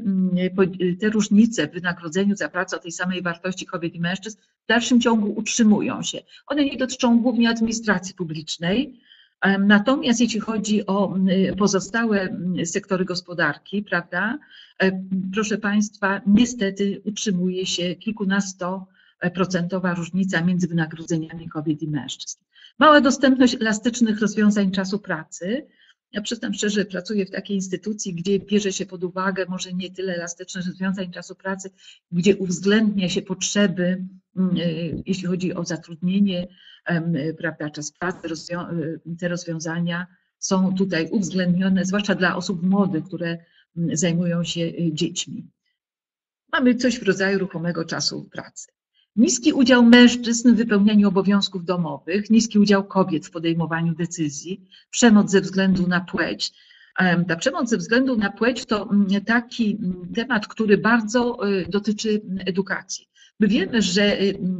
te różnice w wynagrodzeniu za pracę o tej samej wartości kobiet i mężczyzn w dalszym ciągu utrzymują się. One nie dotyczą głównie administracji publicznej, natomiast jeśli chodzi o pozostałe sektory gospodarki, prawda, proszę Państwa, niestety utrzymuje się kilkunastoprocentowa różnica między wynagrodzeniami kobiet i mężczyzn. Mała dostępność elastycznych rozwiązań czasu pracy. Ja przyznam szczerze, pracuję w takiej instytucji, gdzie bierze się pod uwagę może nie tyle elastycznych rozwiązań czasu pracy, gdzie uwzględnia się potrzeby, jeśli chodzi o zatrudnienie, prawda, czas pracy, te rozwiązania są tutaj uwzględnione, zwłaszcza dla osób młodych, które zajmują się dziećmi. Mamy coś w rodzaju ruchomego czasu pracy. Niski udział mężczyzn w wypełnianiu obowiązków domowych, niski udział kobiet w podejmowaniu decyzji, przemoc ze względu na płeć. Ta przemoc ze względu na płeć to taki temat, który bardzo dotyczy edukacji. My wiemy, że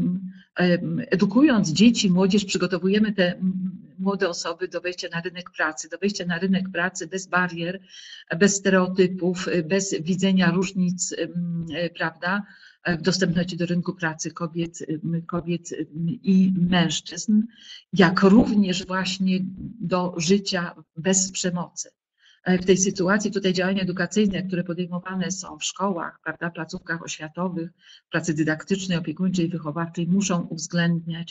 edukując dzieci, młodzież, przygotowujemy te młode osoby do wejścia na rynek pracy bez barier, bez stereotypów, bez widzenia różnic, prawda, w dostępności do rynku pracy kobiet i mężczyzn, jak również właśnie do życia bez przemocy. W tej sytuacji tutaj działania edukacyjne, które podejmowane są w szkołach, prawda, placówkach oświatowych, pracy dydaktycznej, opiekuńczej, wychowawczej, muszą uwzględniać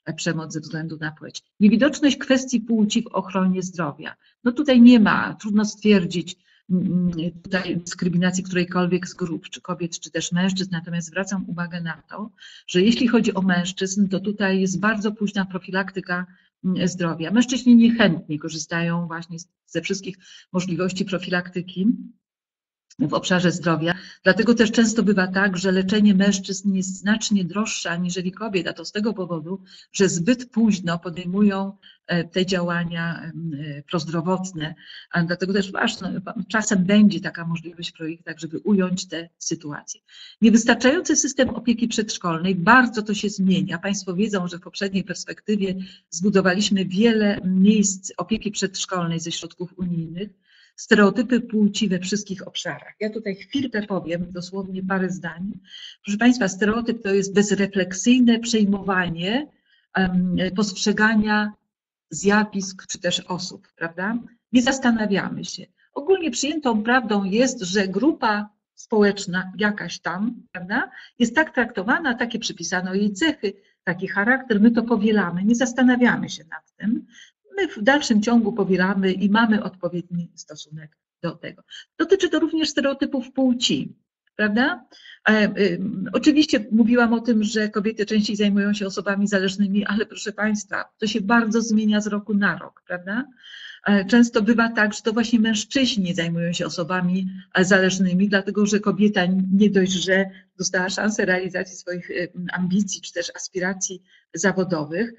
przemoc ze względu na płeć. Niewidoczność kwestii płci w ochronie zdrowia. No tutaj nie ma, trudno stwierdzić tutaj dyskryminacji którejkolwiek z grup, czy kobiet, czy też mężczyzn, natomiast zwracam uwagę na to, że jeśli chodzi o mężczyzn, to tutaj jest bardzo późna profilaktyka zdrowia. Mężczyźni niechętnie korzystają właśnie ze wszystkich możliwości profilaktyki w obszarze zdrowia. Dlatego też często bywa tak, że leczenie mężczyzn jest znacznie droższe aniżeli kobiet, a to z tego powodu, że zbyt późno podejmują te działania prozdrowotne. A dlatego też ważne, czasem będzie taka możliwość w projektach, żeby ująć tę sytuację. Niewystarczający system opieki przedszkolnej, bardzo to się zmienia. Państwo wiedzą, że w poprzedniej perspektywie zbudowaliśmy wiele miejsc opieki przedszkolnej ze środków unijnych. Stereotypy płci we wszystkich obszarach. Ja tutaj chwilkę powiem, dosłownie parę zdań. Proszę Państwa, stereotyp to jest bezrefleksyjne przejmowanie postrzegania zjawisk czy też osób, prawda? Nie zastanawiamy się. Ogólnie przyjętą prawdą jest, że grupa społeczna jakaś tam, prawda, jest tak traktowana, takie przypisano jej cechy, taki charakter, my to powielamy, nie zastanawiamy się nad tym. My w dalszym ciągu powielamy i mamy odpowiedni stosunek do tego. Dotyczy to również stereotypów płci, prawda? Oczywiście mówiłam o tym, że kobiety częściej zajmują się osobami zależnymi, ale proszę Państwa, to się bardzo zmienia z roku na rok, prawda? Często bywa tak, że to właśnie mężczyźni zajmują się osobami zależnymi, dlatego że kobieta nie dość, że dostała szansę realizacji swoich ambicji czy też aspiracji zawodowych,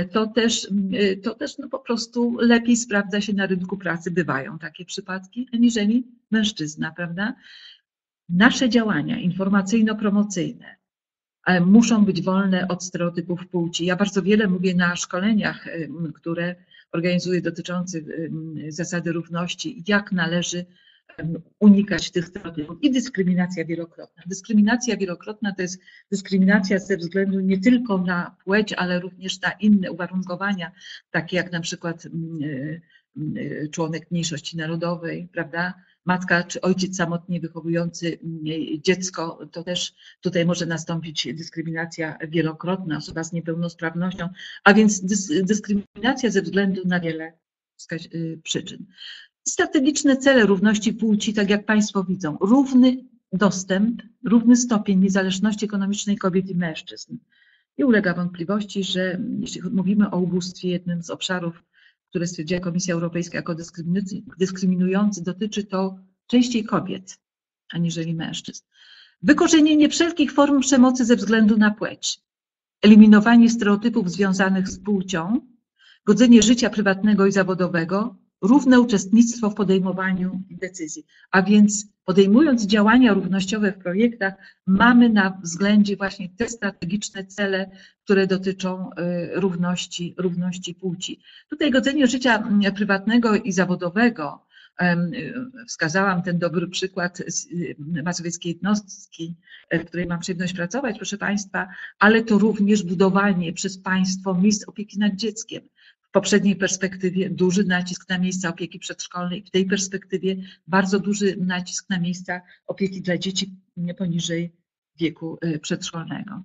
to też no po prostu lepiej sprawdza się na rynku pracy, bywają takie przypadki, aniżeli mężczyzna, prawda? Nasze działania informacyjno-promocyjne muszą być wolne od stereotypów płci. Ja bardzo wiele mówię na szkoleniach, które organizuję, dotyczących zasady równości, jak należy unikać tych stereotypów. I dyskryminacja wielokrotna. Dyskryminacja wielokrotna to jest dyskryminacja ze względu nie tylko na płeć, ale również na inne uwarunkowania, takie jak na przykład członek mniejszości narodowej, prawda? Matka czy ojciec samotnie wychowujący dziecko, to też tutaj może nastąpić dyskryminacja wielokrotna, osoba z niepełnosprawnością, a więc dyskryminacja ze względu na wiele przyczyn. Strategiczne cele równości płci, tak jak Państwo widzą, równy dostęp, równy stopień niezależności ekonomicznej kobiet i mężczyzn. Nie ulega wątpliwości, że jeśli mówimy o ubóstwie, jednym z obszarów, które stwierdziła Komisja Europejska jako dyskryminujący, dotyczy to częściej kobiet, aniżeli mężczyzn. Wykorzenienie wszelkich form przemocy ze względu na płeć, eliminowanie stereotypów związanych z płcią, godzenie życia prywatnego i zawodowego, równe uczestnictwo w podejmowaniu decyzji. A więc podejmując działania równościowe w projektach, mamy na względzie właśnie te strategiczne cele, które dotyczą równości płci. Tutaj godzenie życia prywatnego i zawodowego, wskazałam ten dobry przykład z mazowieckiej jednostki, w której mam przyjemność pracować, proszę Państwa, ale to również budowanie przez państwo miejsc opieki nad dzieckiem. W poprzedniej perspektywie duży nacisk na miejsca opieki przedszkolnej, w tej perspektywie bardzo duży nacisk na miejsca opieki dla dzieci poniżej wieku przedszkolnego.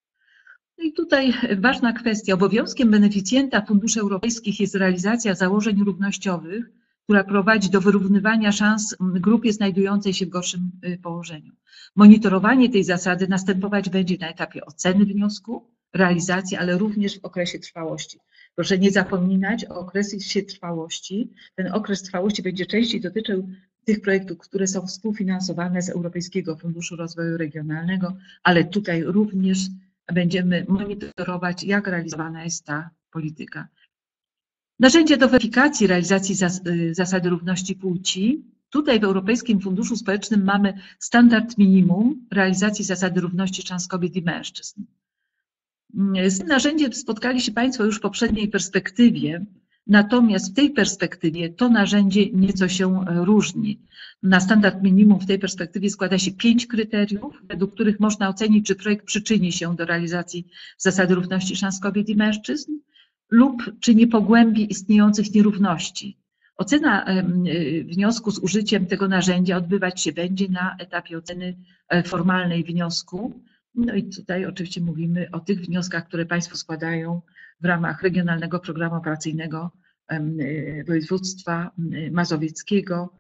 No i tutaj ważna kwestia. Obowiązkiem beneficjenta funduszy europejskich jest realizacja założeń równościowych, która prowadzi do wyrównywania szans grupie znajdującej się w gorszym położeniu. Monitorowanie tej zasady następować będzie na etapie oceny wniosku, realizacji, ale również w okresie trwałości. Proszę nie zapominać o okresie trwałości. Ten okres trwałości będzie częściej dotyczył tych projektów, które są współfinansowane z Europejskiego Funduszu Rozwoju Regionalnego, ale tutaj również będziemy monitorować, jak realizowana jest ta polityka. Narzędzie do weryfikacji realizacji zasady równości płci. Tutaj w Europejskim Funduszu Społecznym mamy standard minimum realizacji zasady równości szans kobiet i mężczyzn. Z tym narzędziem spotkali się Państwo już w poprzedniej perspektywie, natomiast w tej perspektywie to narzędzie nieco się różni. Na standard minimum w tej perspektywie składa się 5 kryteriów, według których można ocenić, czy projekt przyczyni się do realizacji zasady równości szans kobiet i mężczyzn lub czy nie pogłębi istniejących nierówności. Ocena wniosku z użyciem tego narzędzia odbywać się będzie na etapie oceny formalnej wniosku. No i tutaj oczywiście mówimy o tych wnioskach, które Państwo składają w ramach Regionalnego Programu Operacyjnego Województwa Mazowieckiego.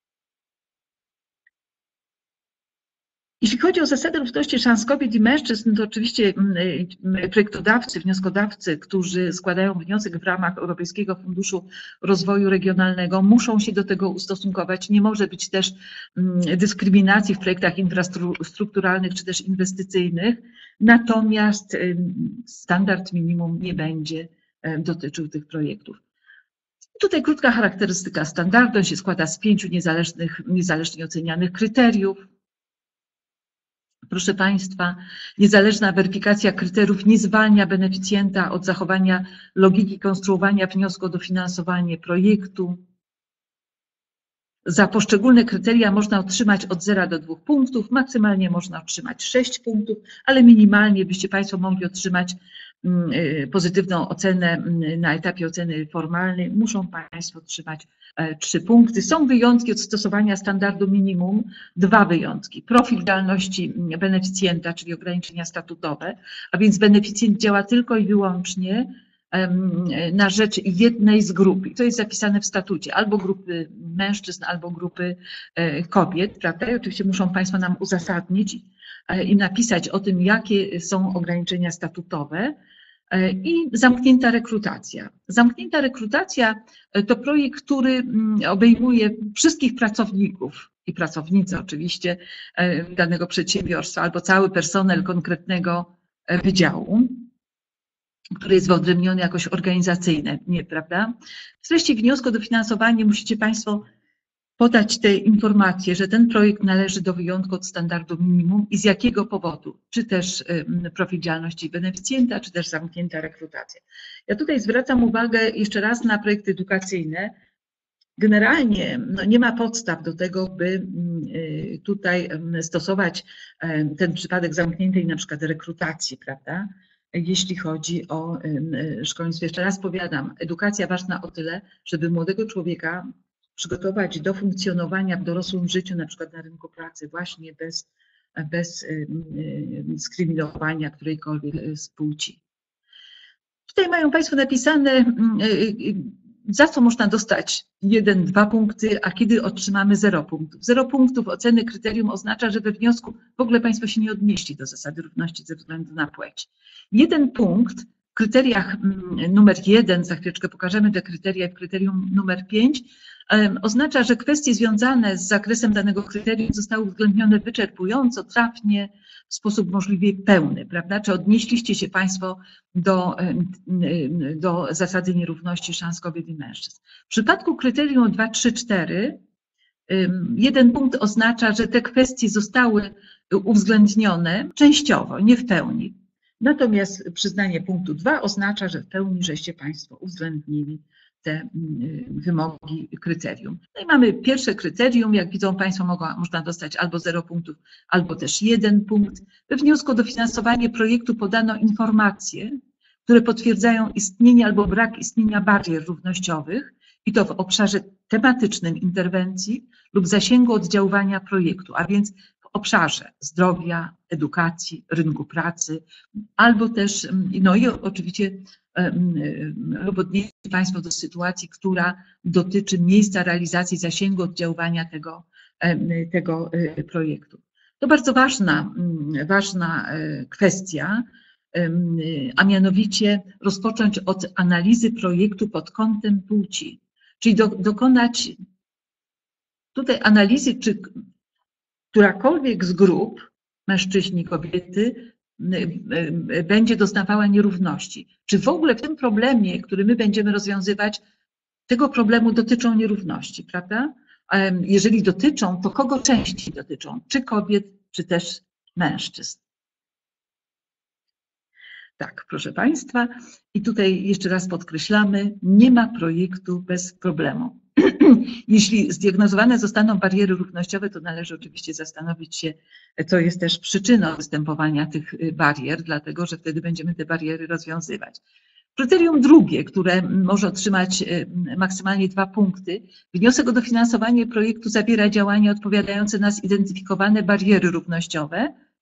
Jeśli chodzi o zasady równości szans kobiet i mężczyzn, to oczywiście projektodawcy, wnioskodawcy, którzy składają wniosek w ramach Europejskiego Funduszu Rozwoju Regionalnego, muszą się do tego ustosunkować. Nie może być też dyskryminacji w projektach infrastrukturalnych czy też inwestycyjnych, natomiast standard minimum nie będzie dotyczył tych projektów. Tutaj krótka charakterystyka standardu. On się składa z 5 niezależnie ocenianych kryteriów. Proszę Państwa, niezależna weryfikacja kryteriów nie zwalnia beneficjenta od zachowania logiki konstruowania wniosku o dofinansowanie projektu. Za poszczególne kryteria można otrzymać od 0 do 2 punktów, maksymalnie można otrzymać 6 punktów, ale minimalnie byście Państwo mogli otrzymać pozytywną ocenę na etapie oceny formalnej, muszą Państwo otrzymać 3 punkty. Są wyjątki od stosowania standardu minimum, 2 wyjątki. Profil działalności beneficjenta, czyli ograniczenia statutowe, a więc beneficjent działa tylko i wyłącznie na rzecz jednej z grup. I to jest zapisane w statucie, albo grupy mężczyzn, albo grupy kobiet, prawda? I oczywiście muszą Państwo nam uzasadnić i napisać o tym, jakie są ograniczenia statutowe. I zamknięta rekrutacja. Zamknięta rekrutacja to projekt, który obejmuje wszystkich pracowników i pracownice oczywiście danego przedsiębiorstwa albo cały personel konkretnego wydziału, który jest wyodrębniony jakoś organizacyjnie, prawda? W treści wniosku o dofinansowanie musicie Państwo podać te informacje, że ten projekt należy do wyjątku od standardu minimum i z jakiego powodu, czy też profil działalności beneficjenta, czy też zamknięta rekrutacja. Ja tutaj zwracam uwagę jeszcze raz na projekty edukacyjne. Generalnie nie ma podstaw do tego, by tutaj stosować ten przypadek zamkniętej na przykład rekrutacji, prawda? Jeśli chodzi o szkolnictwo. Jeszcze raz powiadam, edukacja ważna o tyle, żeby młodego człowieka przygotować do funkcjonowania w dorosłym życiu, na przykład na rynku pracy, właśnie bez dyskryminowania którejkolwiek z płci. Tutaj mają Państwo napisane, za co można dostać 1-2 punkty, a kiedy otrzymamy 0 punktów. 0 punktów oceny kryterium oznacza, że we wniosku w ogóle Państwo się nie odnieśli do zasady równości ze względu na płeć. 1 punkt w kryteriach numer 1, za chwileczkę pokażemy te kryteria, w kryterium numer 5, oznacza, że kwestie związane z zakresem danego kryterium zostały uwzględnione wyczerpująco, trafnie, w sposób możliwie pełny, prawda? Czy odnieśliście się Państwo do zasady nierówności szans kobiet i mężczyzn? W przypadku kryterium 2, 3, 4, 1 punkt oznacza, że te kwestie zostały uwzględnione częściowo, nie w pełni. Natomiast przyznanie punktu 2 oznacza, że w pełni żeście Państwo uwzględnili te wymogi kryterium. No i mamy pierwsze kryterium, jak widzą Państwo, można dostać albo 0 punktów, albo też 1 punkt. We wniosku o dofinansowanie projektu podano informacje, które potwierdzają istnienie albo brak istnienia barier równościowych i to w obszarze tematycznym interwencji lub zasięgu oddziaływania projektu, a więc w obszarze zdrowia, edukacji, rynku pracy, albo też, no i oczywiście lub odnieść Państwo do sytuacji, która dotyczy miejsca realizacji zasięgu oddziaływania tego projektu. To bardzo ważna kwestia, a mianowicie rozpocząć od analizy projektu pod kątem płci, czyli dokonać tutaj analizy, czy którakolwiek z grup, mężczyźni, kobiety, będzie doznawała nierówności. Czy w ogóle w tym problemie, który my będziemy rozwiązywać, tego problemu dotyczą nierówności, prawda? Jeżeli dotyczą, to kogo częściej dotyczą? Czy kobiet, czy też mężczyzn? Tak, proszę Państwa. I tutaj jeszcze raz podkreślamy, nie ma projektu bez problemu. Jeśli zdiagnozowane zostaną bariery równościowe, to należy oczywiście zastanowić się, co jest też przyczyną występowania tych barier, dlatego że wtedy będziemy te bariery rozwiązywać. Kryterium drugie, które może otrzymać maksymalnie 2 punkty. Wniosek o dofinansowanie projektu zawiera działania odpowiadające na zidentyfikowane bariery równościowe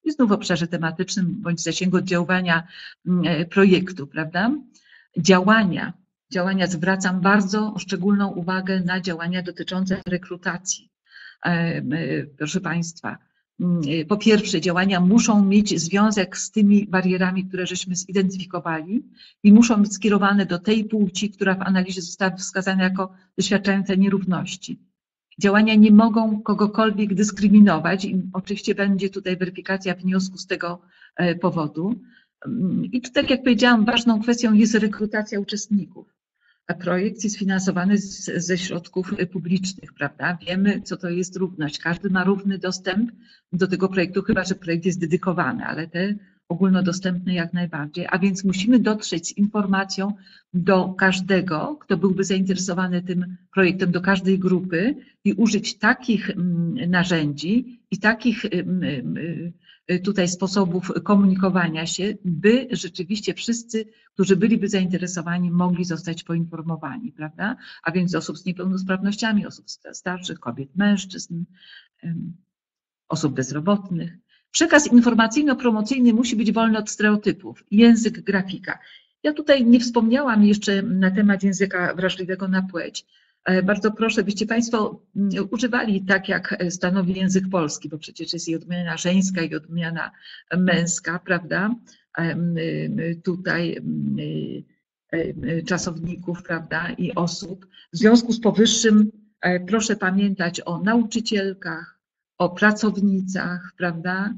i znów w obszarze tematycznym bądź zasięgu oddziaływania projektu, prawda? Działania, zwracam bardzo szczególną uwagę na działania dotyczące rekrutacji. Proszę Państwa, po pierwsze, działania muszą mieć związek z tymi barierami, które żeśmy zidentyfikowali i muszą być skierowane do tej płci, która w analizie została wskazana jako doświadczająca nierówności. Działania nie mogą kogokolwiek dyskryminować i oczywiście będzie tutaj weryfikacja wniosku z tego powodu. I tu, tak jak powiedziałam, ważną kwestią jest rekrutacja uczestników. A projekt jest finansowany ze środków publicznych, prawda? Wiemy, co to jest równość. Każdy ma równy dostęp do tego projektu, chyba że projekt jest dedykowany, ale te ogólnodostępne jak najbardziej. A więc musimy dotrzeć z informacją do każdego, kto byłby zainteresowany tym projektem, do każdej grupy i użyć takich narzędzi i takich tutaj sposobów komunikowania się, by rzeczywiście wszyscy, którzy byliby zainteresowani, mogli zostać poinformowani, prawda? A więc osób z niepełnosprawnościami, osób starszych, kobiet, mężczyzn, osób bezrobotnych. Przekaz informacyjno-promocyjny musi być wolny od stereotypów. Język, grafika. Ja tutaj nie wspomniałam jeszcze na temat języka wrażliwego na płeć. Bardzo proszę, byście Państwo używali tak, jak stanowi język polski, bo przecież jest i odmiana żeńska, i odmiana męska, prawda? Tutaj czasowników, prawda, i osób. W związku z powyższym proszę pamiętać o nauczycielkach, o pracownicach, prawda?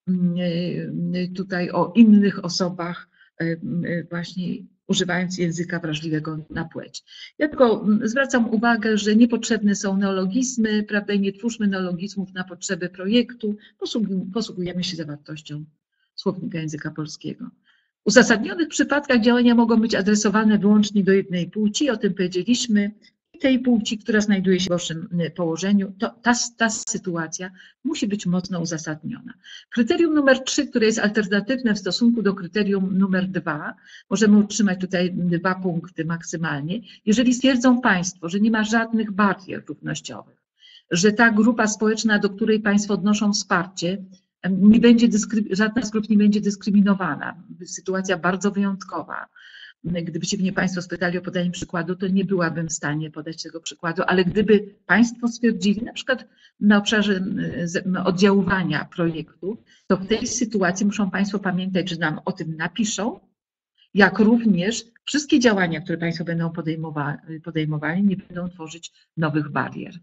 Tutaj o innych osobach, właśnie używając języka wrażliwego na płeć. Ja tylko zwracam uwagę, że niepotrzebne są neologizmy, prawda, i nie twórzmy neologizmów na potrzeby projektu, posługujemy się zawartością słownika języka polskiego. W uzasadnionych przypadkach działania mogą być adresowane wyłącznie do jednej płci, o tym powiedzieliśmy, tej płci, która znajduje się w gorszym położeniu, to ta sytuacja musi być mocno uzasadniona. Kryterium numer 3, które jest alternatywne w stosunku do kryterium numer 2, możemy utrzymać tutaj 2 punkty maksymalnie, jeżeli stwierdzą Państwo, że nie ma żadnych barier równościowych, że ta grupa społeczna, do której Państwo odnoszą wsparcie, nie będzie żadna z grup nie będzie dyskryminowana. Sytuacja bardzo wyjątkowa. Gdybyście mnie Państwo spytali o podanie przykładu, to nie byłabym w stanie podać tego przykładu, ale gdyby Państwo stwierdzili, na przykład na obszarze oddziaływania projektu, to w tej sytuacji muszą Państwo pamiętać, że nam o tym napiszą, jak również wszystkie działania, które Państwo będą podejmowali, nie będą tworzyć nowych barier.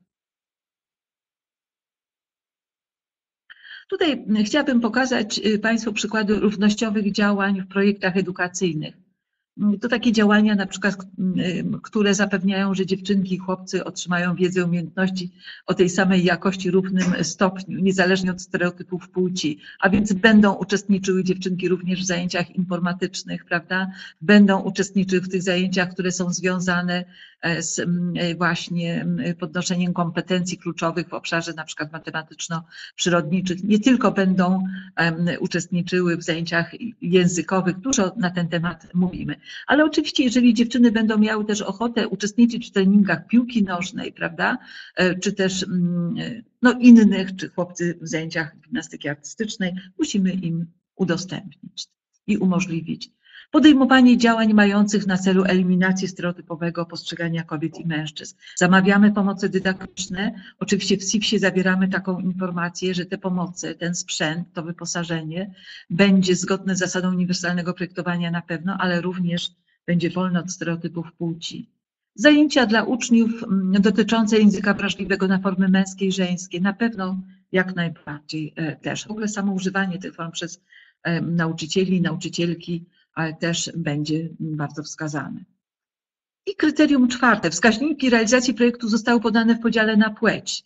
Tutaj chciałabym pokazać Państwu przykłady równościowych działań w projektach edukacyjnych. To takie działania na przykład, które zapewniają, że dziewczynki i chłopcy otrzymają wiedzę i umiejętności o tej samej jakości, równym stopniu, niezależnie od stereotypów płci, a więc będą uczestniczyły dziewczynki również w zajęciach informatycznych, prawda? Będą uczestniczyły w tych zajęciach, które są związane z właśnie podnoszeniem kompetencji kluczowych w obszarze na przykład matematyczno-przyrodniczych. Nie tylko będą uczestniczyły w zajęciach językowych, dużo na ten temat mówimy, ale oczywiście jeżeli dziewczyny będą miały też ochotę uczestniczyć w treningach piłki nożnej, prawda, czy też no, innych, czy chłopcy w zajęciach gimnastyki artystycznej, musimy im udostępnić i umożliwić podejmowanie działań mających na celu eliminację stereotypowego postrzegania kobiet i mężczyzn. Zamawiamy pomoce dydaktyczne. Oczywiście w SIWS-ie zawieramy taką informację, że te pomoce, ten sprzęt, to wyposażenie będzie zgodne z zasadą uniwersalnego projektowania na pewno, ale również będzie wolne od stereotypów płci. Zajęcia dla uczniów dotyczące języka wrażliwego na formy męskie i żeńskie, na pewno jak najbardziej też. W ogóle samo używanie tych form przez nauczycieli, nauczycielki, ale też będzie bardzo wskazane. I kryterium 4. Wskaźniki realizacji projektu zostały podane w podziale na płeć.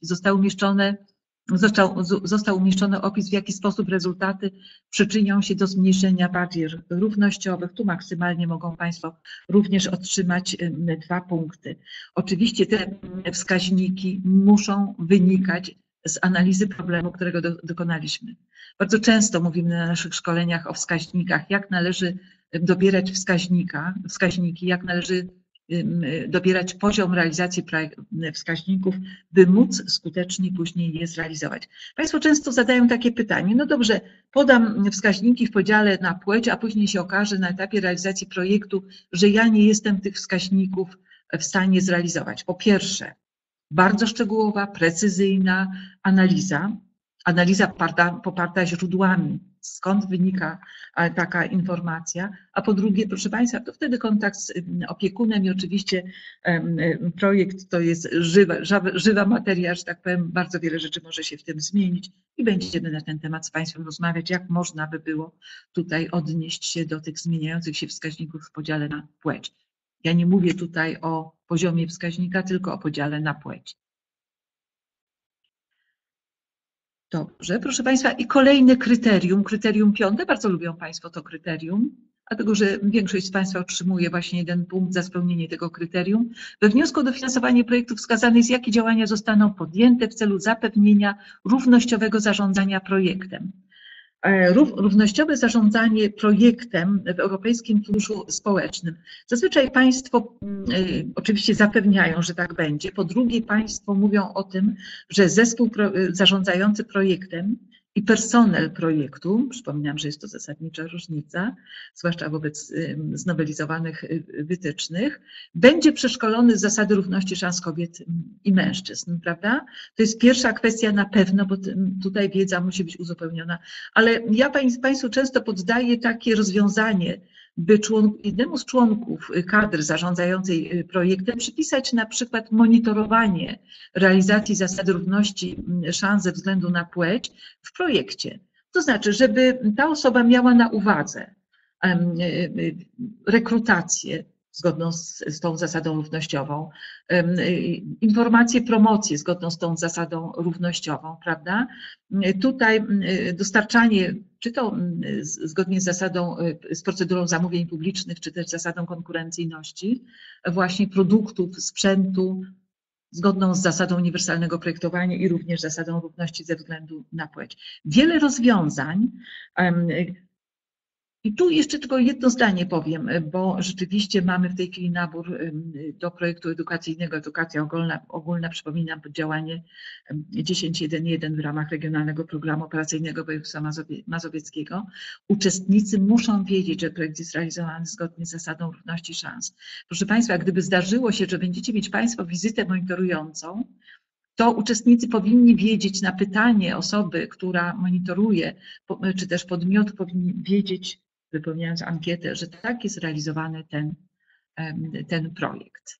Został umieszczony opis, w jaki sposób rezultaty przyczynią się do zmniejszenia barier równościowych. Tu maksymalnie mogą Państwo również otrzymać 2 punkty. Oczywiście te wskaźniki muszą wynikać z analizy problemu, którego dokonaliśmy. Bardzo często mówimy na naszych szkoleniach o wskaźnikach, jak należy dobierać wskaźniki, jak należy dobierać poziom realizacji wskaźników, by móc skutecznie później je zrealizować. Państwo często zadają takie pytanie, no dobrze, podam wskaźniki w podziale na płeć, a później się okaże na etapie realizacji projektu, że ja nie jestem tych wskaźników w stanie zrealizować. Po pierwsze, bardzo szczegółowa, precyzyjna analiza poparta źródłami, skąd wynika taka informacja, a po drugie, proszę Państwa, to wtedy kontakt z opiekunem i oczywiście projekt to jest żywa materia, że tak powiem, bardzo wiele rzeczy może się w tym zmienić i będziemy na ten temat z Państwem rozmawiać, jak można by było tutaj odnieść się do tych zmieniających się wskaźników w podziale na płeć. Ja nie mówię tutaj o poziomie wskaźnika, tylko o podziale na płeć. Dobrze, proszę Państwa, i kolejne kryterium 5, bardzo lubią Państwo to kryterium, dlatego że większość z Państwa otrzymuje właśnie 1 punkt za spełnienie tego kryterium. We wniosku o dofinansowanie projektu wskazane jest, jakie działania zostaną podjęte w celu zapewnienia równościowego zarządzania projektem. Równościowe zarządzanie projektem w Europejskim Funduszu Społecznym. Zazwyczaj Państwo oczywiście zapewniają, że tak będzie. Po drugie, Państwo mówią o tym, że zespół zarządzający projektem i personel projektu, przypominam, że jest to zasadnicza różnica, zwłaszcza wobec znowelizowanych wytycznych, będzie przeszkolony z zasady równości szans kobiet i mężczyzn, prawda? To jest pierwsza kwestia na pewno, bo tutaj wiedza musi być uzupełniona, ale ja Państwu często poddaję takie rozwiązanie, by jednemu z członków kadry zarządzającej projektem przypisać na przykład monitorowanie realizacji zasady równości szans ze względu na płeć w projekcie. To znaczy, żeby ta osoba miała na uwadze rekrutację zgodną z tą zasadą równościową, informacje, promocję zgodną z tą zasadą równościową, prawda? Tutaj dostarczanie, czy to zgodnie z procedurą zamówień publicznych, czy też zasadą konkurencyjności, właśnie produktów, sprzętu, zgodną z zasadą uniwersalnego projektowania i również zasadą równości ze względu na płeć. Wiele rozwiązań. I tu jeszcze tylko jedno zdanie powiem, bo rzeczywiście mamy w tej chwili nabór do projektu edukacyjnego, edukacja ogólna, przypominam, działanie 10.1.1 w ramach Regionalnego Programu Operacyjnego Województwa Mazowieckiego. Uczestnicy muszą wiedzieć, że projekt jest realizowany zgodnie z zasadą równości szans. Proszę Państwa, gdyby zdarzyło się, że będziecie mieć Państwo wizytę monitorującą, to uczestnicy powinni wiedzieć na pytanie osoby, która monitoruje, czy też podmiotu powinni wiedzieć, wypełniając ankietę, że tak jest realizowany ten projekt.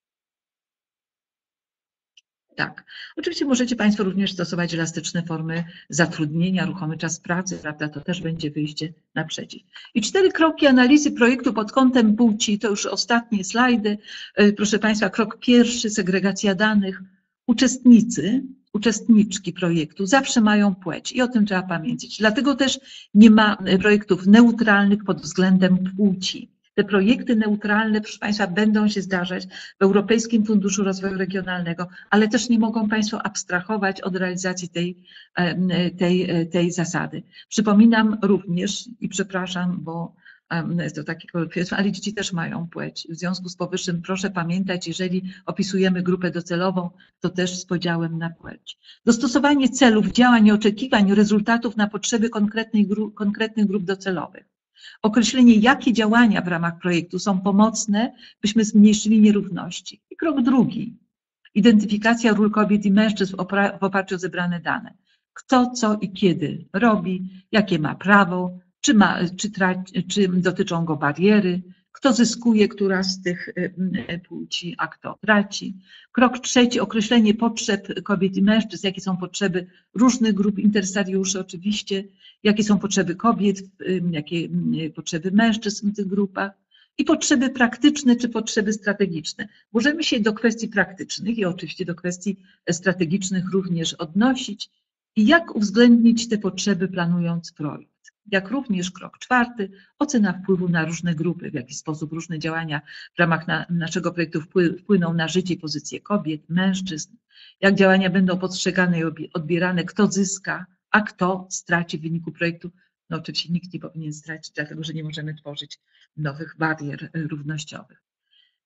Tak. Oczywiście możecie Państwo również stosować elastyczne formy zatrudnienia, ruchomy czas pracy, prawda? To też będzie wyjście naprzeciw. I 4 kroki analizy projektu pod kątem płci, to już ostatnie slajdy. Proszę Państwa, krok pierwszy, segregacja danych. Uczestniczki projektu zawsze mają płeć i o tym trzeba pamiętać. Dlatego też nie ma projektów neutralnych pod względem płci. Te projekty neutralne, proszę Państwa, będą się zdarzać w Europejskim Funduszu Rozwoju Regionalnego, ale też nie mogą Państwo abstrahować od realizacji tej zasady. Przypominam również i przepraszam, bo jest to taki kolokwializm, ale dzieci też mają płeć. W związku z powyższym proszę pamiętać, jeżeli opisujemy grupę docelową, to też z podziałem na płeć. Dostosowanie celów, działań i oczekiwań, rezultatów na potrzeby konkretnych grup docelowych. Określenie, jakie działania w ramach projektu są pomocne, byśmy zmniejszyli nierówności. I krok drugi. Identyfikacja ról kobiet i mężczyzn w oparciu o zebrane dane. Kto, co i kiedy robi, jakie ma prawo, czy dotyczą go bariery, kto zyskuje, która z tych płci, a kto traci. Krok trzeci, określenie potrzeb kobiet i mężczyzn, jakie są potrzeby różnych grup interesariuszy oczywiście, jakie są potrzeby kobiet, jakie potrzeby mężczyzn w tych grupach i potrzeby praktyczne czy potrzeby strategiczne. Możemy się do kwestii praktycznych i oczywiście do kwestii strategicznych również odnosić i jak uwzględnić te potrzeby planując projekt. Jak również krok czwarty, ocena wpływu na różne grupy, w jaki sposób różne działania w ramach naszego projektu wpłyną na życie i pozycję kobiet, mężczyzn, jak działania będą postrzegane i odbierane, kto zyska, a kto straci w wyniku projektu. No oczywiście nikt nie powinien stracić, dlatego że nie możemy tworzyć nowych barier równościowych.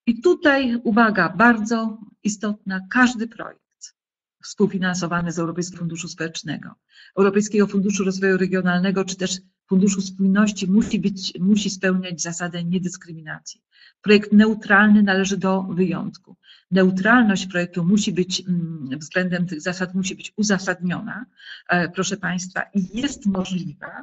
I tutaj uwaga, bardzo istotna, każdy projekt współfinansowany z Europejskiego Funduszu Społecznego, Europejskiego Funduszu Rozwoju Regionalnego, czy też Funduszu Spójności musi spełniać zasadę niedyskryminacji. Projekt neutralny należy do wyjątku. Neutralność projektu musi być, względem tych zasad musi być uzasadniona, proszę Państwa, i jest możliwa,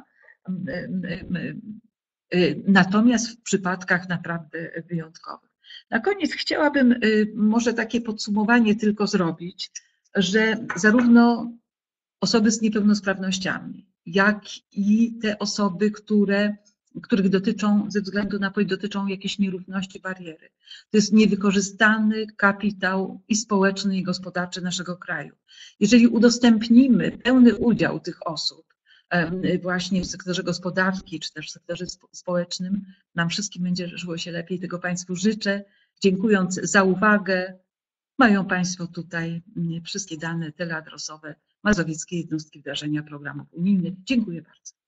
natomiast w przypadkach naprawdę wyjątkowych. Na koniec chciałabym może takie podsumowanie tylko zrobić, że zarówno osoby z niepełnosprawnościami, jak i te osoby, których dotyczą, ze względu na płeć dotyczą jakieś nierówności, bariery. To jest niewykorzystany kapitał i społeczny, i gospodarczy naszego kraju. Jeżeli udostępnimy pełny udział tych osób właśnie w sektorze gospodarki, czy też w sektorze społecznym, nam wszystkim będzie żyło się lepiej. Tego Państwu życzę. Dziękując za uwagę. Mają Państwo tutaj wszystkie dane teleadresowe Mazowieckiej Jednostki Wdrażania Programów Unijnych. Dziękuję bardzo.